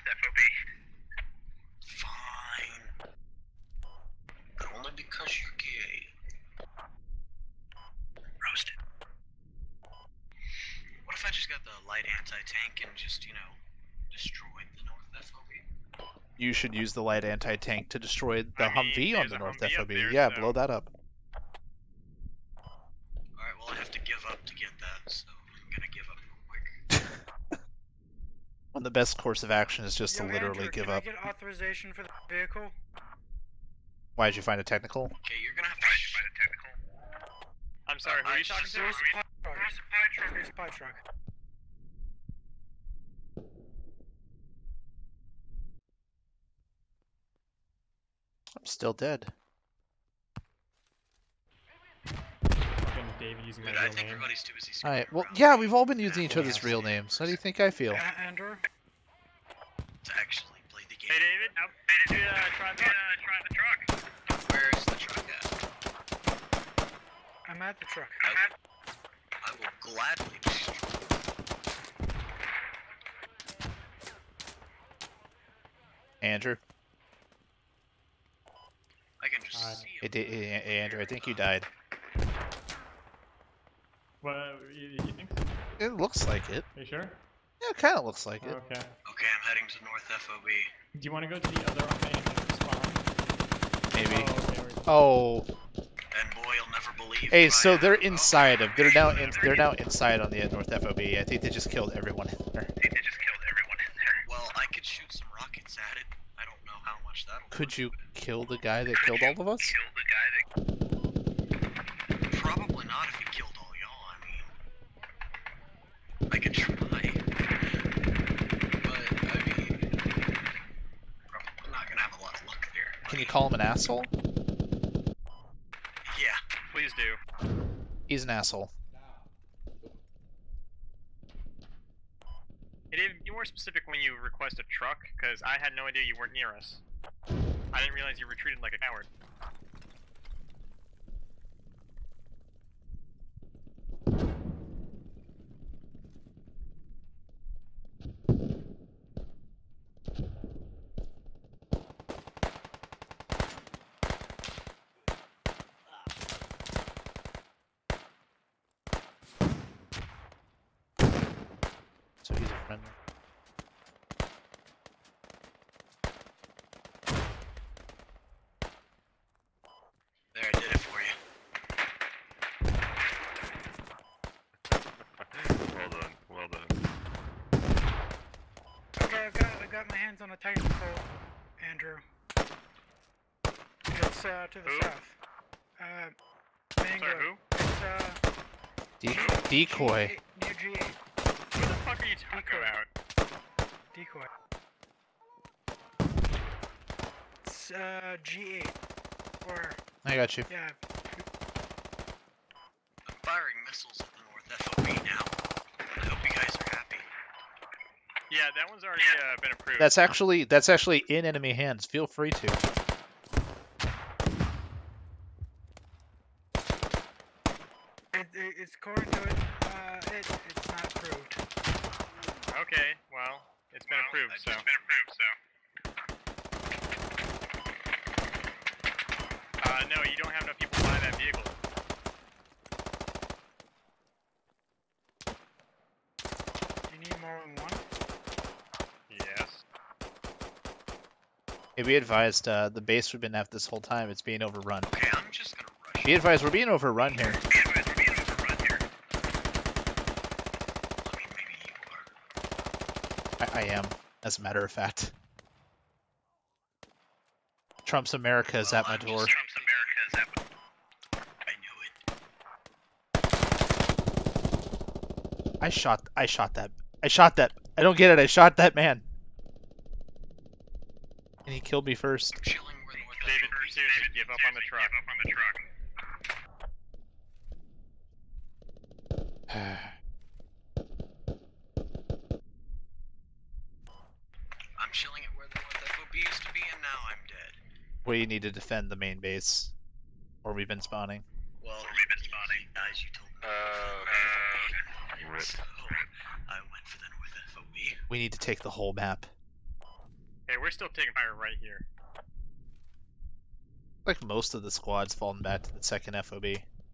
Fine. But only because you're gay. Roasted. What if I just got the light anti-tank and just, you know, destroyed the north F O B? You should use the light anti-tank to destroy the I mean, Humvee on there's the a north Humvee F O up B. there, Yeah, so- blow that up. Alright, well I have to give up to get that, so I'm gonna give up real quick. One of the best course of action is just Yo, to literally Andrew, give can up. I get authorization for the vehicle? Why did you find a technical? Okay, you're gonna have to sh- By the technical. I'm sorry, who are you talking to? There's a supply truck. There's a supply truck. I'm still dead. Fucking David using my Dude, I real think name. everybody's too busy Alright, well, yeah, we've all been using each other's real names. How do you think I feel? A- Andrew? to actually play the game. Hey David, how did you uh, try the uh, try the truck? Where's the truck at? I'm at the truck. I will, I will gladly destroy. Andrew? I can just Alright. see Hey, Da- hey, hey, Andrew, I think you died. What, you, you think so? It looks like it. Are you sure? Yeah, it kind of looks like it. Okay. Okay, I'm heading to North F O B. Do you want to go to the other main spawn? Maybe. Oh, okay, we're- Oh. And boy, you'll never believe. Hey, my- so they're inside of. They're now in. They're now inside on the North F O B. I think they just killed everyone in there. They just killed everyone in there. Well, I could shoot some rockets at it. I don't know how much that'll. Could you kill the guy that killed all of us? Kill the guy that. Probably not if he killed all y'all. I mean, I could try. But I mean, probably not gonna have a lot of luck there. Can you call him an asshole? Yeah. Please do. He's an asshole. Hey David, be more specific when you request a truck, because I had no idea you weren't near us. I didn't realize you retreated like a coward. So he's a friend. There, I did it for you. Well done, well done. Okay, I've got, I've got my hands on a technical, Andrew. It's uh, to the Who? south. Uh, Mango. Sorry, who? It's uh, De- decoy. near G eight. What the fuck are you talking about? Decoy. It's uh, G eight. Or, I got you. yeah, I'm firing missiles at the North F O B now. I hope you guys are happy. Yeah, that one's already uh, been approved. That's actually that's actually in enemy hands. Feel free to. it, it, it's according to it, uh, it, it's not approved. Okay, well, it's been Well, approved, it's so. been approved, so. Uh, no, you don't have enough people to buy that vehicle. You need more than one? Yes. Hey, be advised, uh, the base we've been at this whole time, it's being overrun. Okay, I'm just gonna rush. Be advised, we're being overrun here. Be advised, we're being overrun here. I mean, maybe you are. I, I am, as a matter of fact. Trump's America is Well, at my I'm door. just- Trump's America is at my I knew it. I shot, I shot that. I shot that. I don't get it. I shot that man. And he killed me first. I'm chilling where the north David, seriously, give up on the truck. Give up on the truck. I'm chilling at where the north F O B used to be, and now I'm dead. We need to defend the main base. Or we've been spawning. Well, we've been spawning. As you told me. Uh, okay. So, I went for the north F O B. We need to take the whole map. Hey, we're still taking fire right here. Like most of the squad's fallen back to the second F O B.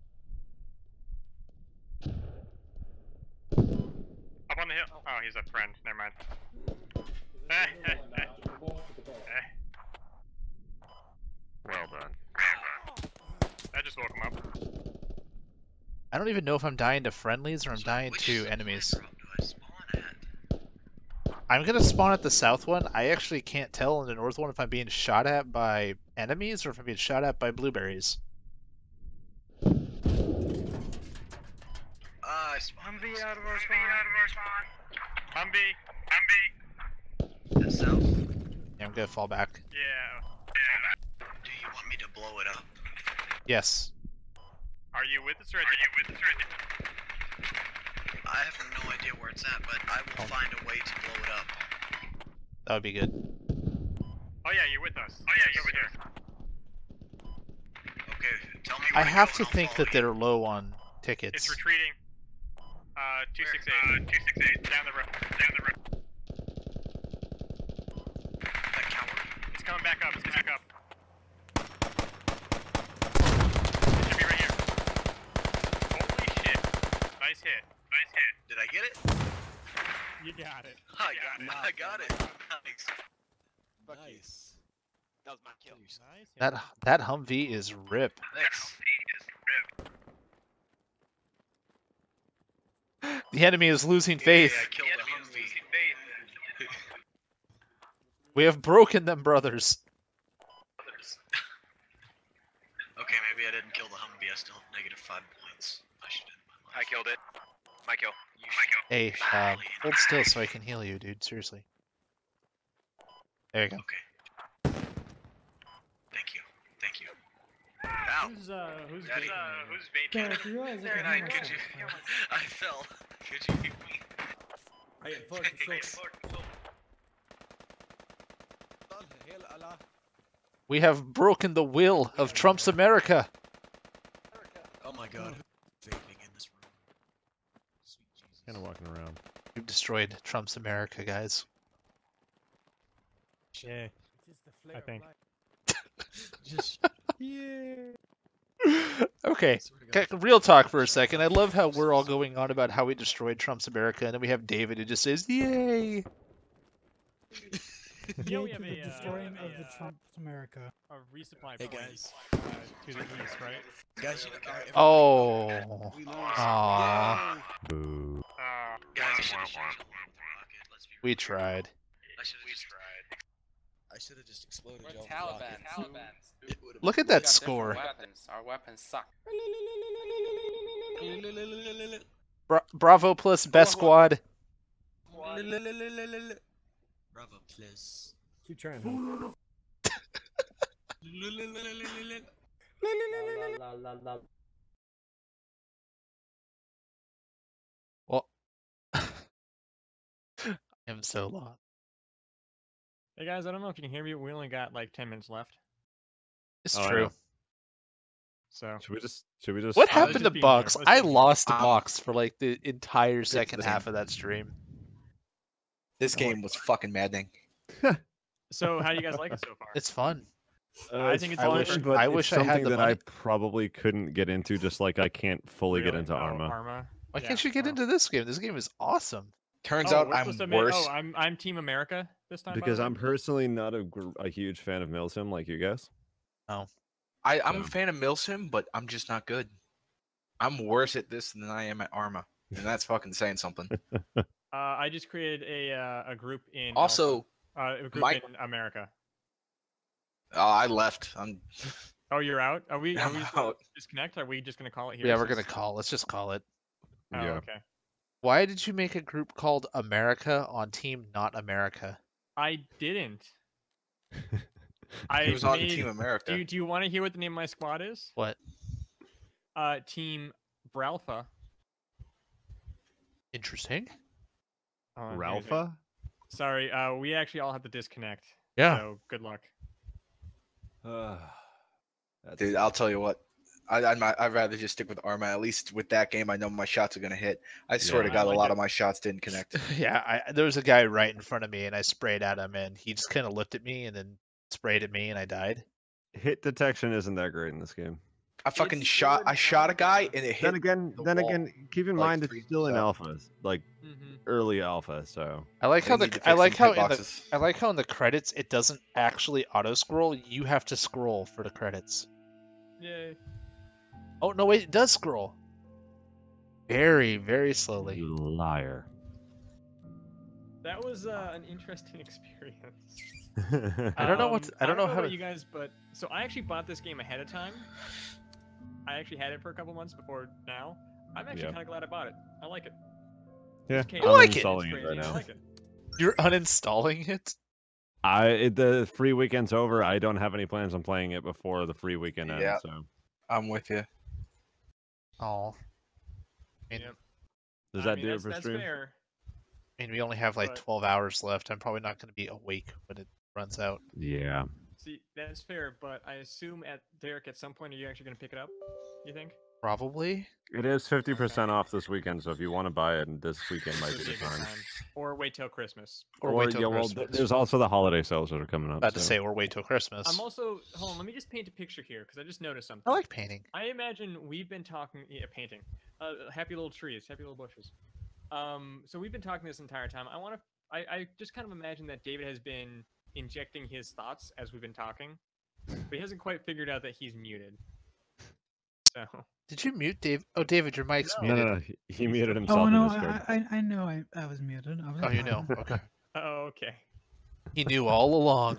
Up on the hill. Oh, he's a friend. Never mind. Well done. I just woke him up. I don't even know if I'm dying to friendlies or I'm dying Which to supply enemies. drop do I spawn at? I'm gonna spawn at the south one. I actually can't tell in the north one if I'm being shot at by enemies or if I'm being shot at by blueberries. Uh, I spawned. Humvee out of our spawn. Humvee. Humvee. The south? Yeah, I'm gonna fall back. Yeah. Do you want me to blow it up? Yes. Are you with us or Are you with us or I have no idea where it's at, but I will find a way to blow it up. That would be good. Oh yeah, you're with us. Oh yeah, you're with us. Okay, tell me I where to have go to and I'll think follow that you. they're low on It's tickets. retreating. Uh, two six eight. Uh, two six eight. Down the road. Down the road. That coward. It's coming back up. It's coming back up. It should be right here. Holy shit. Nice hit. Nice hit. Did I get it? You got it. I got it. I got it. Nice. Nice. That was my kill. Nice. That that Humvee is rip. Thanks. The enemy is losing faith. Yeah, I killed the Humvee. We have broken them, brothers. Okay, maybe I didn't kill the Humvee. I still have negative five points. I should end my life. I killed it. My kill. You my kill. Hey, uh, hold still so I can heal you, dude. Seriously. There you go. Okay. Thank you. Thank you. Ow. Who's uh who's Daddy. vaping Uh, there? who's vaping? Derek, you realize I Good can night. hear Could you? I fell. Could you hear me? I am fucking so. We have broken the will of Trump's America. Oh my god. Vaping in this room. Sweet Jesus. Kind of walking around. We've destroyed Trump's America, guys. Yeah. I think. Just yeah. Okay, okay, real talk for a second. I love how we're all going on about how we destroyed Trump's America, and then we have David who just says, "Yay!" Yeah, we Yay have to a, the uh, destroying a, of the uh, Trump America. A resupply Hey, point, guys. uh, to the east, right? Guys, you know, alright, Oh, we lose. aww. Boo. Uh, Guys, I should have changed the rocket. Let's be We real. tried. I should have just tried. I should have just exploded We're y'all with Taliban. rockets. Taliban. It would've Look at We that got score. different Weapons. Our weapons suck. been- Bra- Bravo plus best squad. Bravo, please. Keep trying. Huh? Well, I'm so lost. Hey guys, I don't know if you can hear me, but we only got like ten minutes left. It's Oh, I true. know. So Should we just? Should we just? What Uh, happened just to being Box? fair. Let's I be fair. lost to Um, Box for like the entire second listen. half of that stream. This game was fucking maddening. So how do you guys like it so far? It's fun. Uh, I it's think it's fun, fun, but I it's wish I had something the that money. I probably couldn't get into, just like I can't fully get Really? into Oh, Arma. Arma. Why Yeah, can't you get well. into this game? This game is awesome. Turns Oh, out we're I'm supposed to make- worse. Oh, I'm I'm Team America this time. by the Because way? I'm personally not a, gr- a huge fan of Milsim like you guys. Oh. I, I'm a So- fan of Milsim, but I'm just not good. I'm worse at this than I am at Arma, and that's fucking saying something. Uh, I just created a uh, a group in Also, Alpha. uh, a group my- in America. Oh, I left. I'm. Oh, you're out. Are we? Are I'm we just gonna out. disconnect? Are we just gonna call it here? Yeah, we're since- gonna call. Let's just call it. Oh, Yeah. okay. Why did you make a group called America on Team Not America? I didn't. I It was on made- Team America. Do you, do you want to hear what the name of my squad is? What? Uh, Team Bralpha. Interesting. Oh, here, here. Ralpha? Sorry, uh, we actually all have to disconnect. Yeah. So good luck. Uh, Dude, I'll tell you what. I, I'd, mi- I'd rather just stick with Arma. At least with that game, I know my shots are gonna hit. I swear Yeah, to I God, like a lot it. of my shots didn't connect. Yeah, I, there was a guy right in front of me, and I sprayed at him, and he just kind of looked at me, and then sprayed at me, and I died. Hit detection isn't that great in this game. I fucking It's shot. good I shot a guy, alpha. and it hit. Then again, the then wall, again, keep in like, mind three it's still in feet up. alpha, like Mm-hmm. early alpha. So I like They how the need to I fix like some how in the hitboxes. I like how in the credits it doesn't actually auto scroll. You have to scroll for the credits. Yay. Oh no, wait, it does scroll. Very, very slowly. you liar. That was uh, an interesting experience. I don't know Um, what to- I don't know how about to- you guys, but so I actually bought this game ahead of time. I actually had it for a couple months before now. I'm actually Yeah. kind of glad I bought it. I like it. Yeah, It's I'm chaos. like it. installing It's it right crazy. I now. like it. You're uninstalling it? I it- the free weekend's over. I don't have any plans on playing it before the free weekend ends. Yeah. So I'm with you. Oh. I mean, Yep. does I that mean, do it that's, for that's stream? fair. I mean, we only have like But- twelve hours left. I'm probably not going to be awake when it runs out. Yeah. See, that's fair, but I assume at Derek, at some point, are you actually going to pick it up? You think? Probably. It is fifty percent off this weekend, so if you want to buy it, this weekend might be Would the a good time. Or wait till Christmas. Or, wait till yeah, well, Christmas. th- there's also the holiday sales that are coming up. About to so- say, or wait till Christmas. I'm also hold on. Let me just paint a picture here because I just noticed something. I like painting. I imagine we've been talking, yeah, painting, uh, happy little trees, happy little bushes. Um, so we've been talking this entire time. I want to, I, I just kind of imagine that David has been injecting his thoughts as we've been talking, but he hasn't quite figured out that he's muted. So Did you mute Dave? Oh, David, your mic's No, muted. no, no. He, he muted himself Oh in no, Discord. I, I I know I, I was muted. I was Oh, you know. Okay. oh, okay. He knew all along.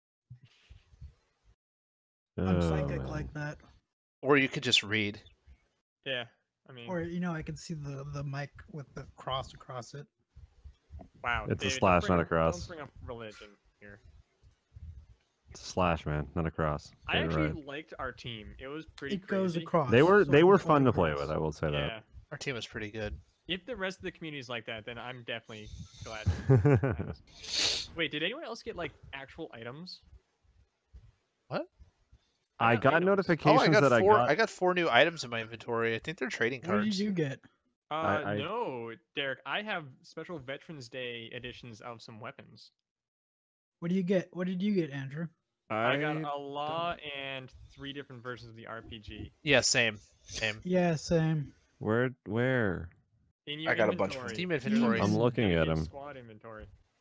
I'm Oh, psychic man. like that. Or you could just read. Yeah, I mean, Or you know, I can see the the mic with the cross across it. wow. It's a David, don't slash, bring not a up- cross. Don't bring up religion here. It's a slash, man, not a cross. I Get it actually right. liked our team. It was pretty. It goes crazy. across. They were so they we were call fun it to play cross. with. I will say Yeah. Our team was pretty good. If the rest of the community is like that, then I'm definitely glad. that. Wait, did anyone else get like actual items? What? I got got items. Oh, notifications I got that four. I got. I got four new items in my inventory. I think they're trading What did cards. you get? Uh, I- I- no, Derek. I have special Veterans Day editions of some weapons. What do you get? What did you get, Andrew? I, got a law and three different versions of the R P G. Yeah, same. Same. Yeah, same. Where where? In your I got a bunch of inventory. Steam inventory. I'm looking Gotta at get him. Squad inventory.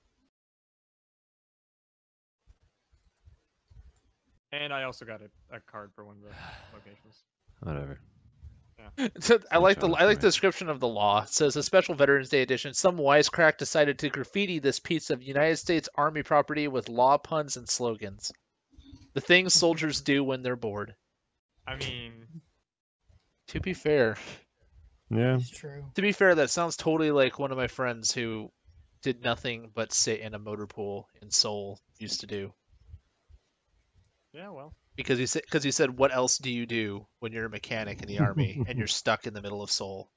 And I also got a, a card for one of the locations. Whatever. So, I like the sounds I like right. the description of the law. It says a special Veterans Day edition. Some wisecrack decided to graffiti this piece of United States Army property with law puns and slogans. The things soldiers do when they're bored. I mean, To be fair, Yeah. It's true. to be fair, that sounds totally like one of my friends who did nothing but sit in a motor pool in Seoul used to do. yeah, well. Because he said, because he said, what else do you do when you're a mechanic in the army and you're stuck in the middle of Seoul?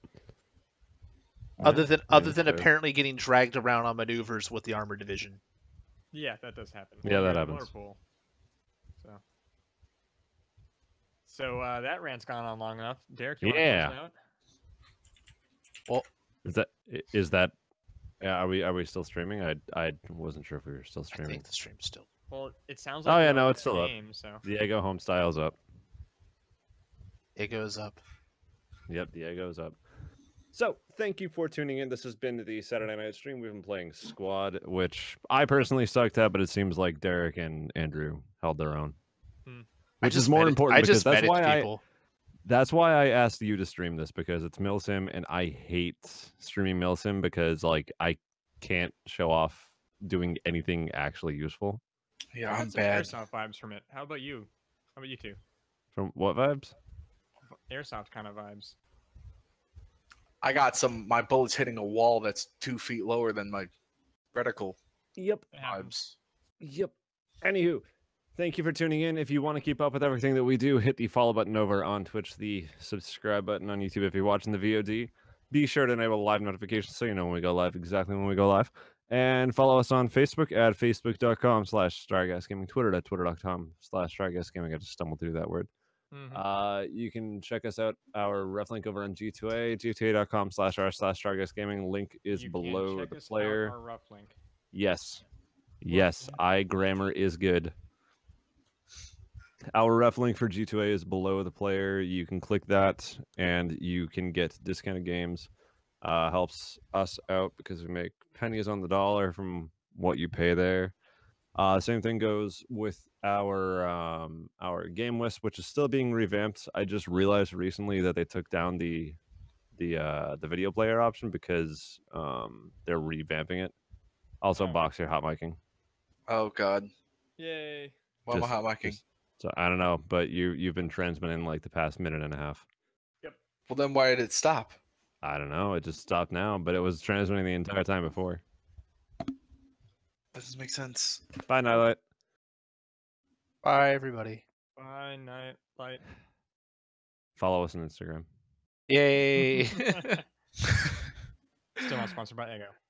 Other than Yeah, other that's than fair. apparently getting dragged around on maneuvers with the armor division. Yeah, that does happen. Yeah, Well, that you're in a happens. motor pool, so. So uh, that rant's gone on long enough. Derek, you want Yeah. to close it out? Well, Is that i- is that? Yeah, are we are we still streaming? I I wasn't sure if we were still I streaming. think the stream's still. Well, it sounds like Oh we yeah, are no, in it's still game, up. so. Diego Home Style's up. It goes up. Yep, Diego's up. So, thank you for tuning in. This has been the Saturday night stream. We've been playing Squad, which I personally sucked at, but it seems like Derek and Andrew held their own. Hmm. I Which is just more medit- important I because just that's medit why I people. that's why I asked you to stream this, because it's Milsim and I hate streaming Milsim because like I can't show off doing anything actually useful. Yeah, I got I'm some bad. Airsoft vibes from it. How about you? How about you two? From what vibes? Airsoft kind of vibes. I got some. My bullets hitting a wall that's two feet lower than my reticle. Yep. Vibes. Yep. Anywho, thank you for tuning in. If you want to keep up with everything that we do, hit the follow button over on Twitch, the subscribe button on YouTube if you're watching the V O D. Be sure to enable live notifications so you know when we go live, exactly when we go live. And follow us on Facebook at facebook.com slash stargasgaming, Twitter at twitter.com slash stargasgaming. I just stumbled through that word. Mhm. Uh, you can check us out, our ref link over on G two A, g two a dot com slash r slash stargasgaming. Link is You can below check the us out, player. our rough link. Yes. Yes, I grammar is good. Our ref link for G two A is below the player. You can click that and you can get discounted games. Uh, helps us out because we make pennies on the dollar from what you pay there. Uh, same thing goes with our um, our game list, which is still being revamped. I just realized recently that they took down the the uh, the video player option because um, they're revamping it. Also, Boxer hot micing. Oh God. Yay. Why am I Just- hot micing? just- So I don't know, but you you've been transmitting like the past minute and a half. Well, then why did it stop? I don't know. It just stopped now, but it was transmitting the entire time before. That doesn't make sense. Bye, Nightlight. Bye, everybody. Bye, night, light. Follow us on Instagram. Yay. Still not sponsored by Ego.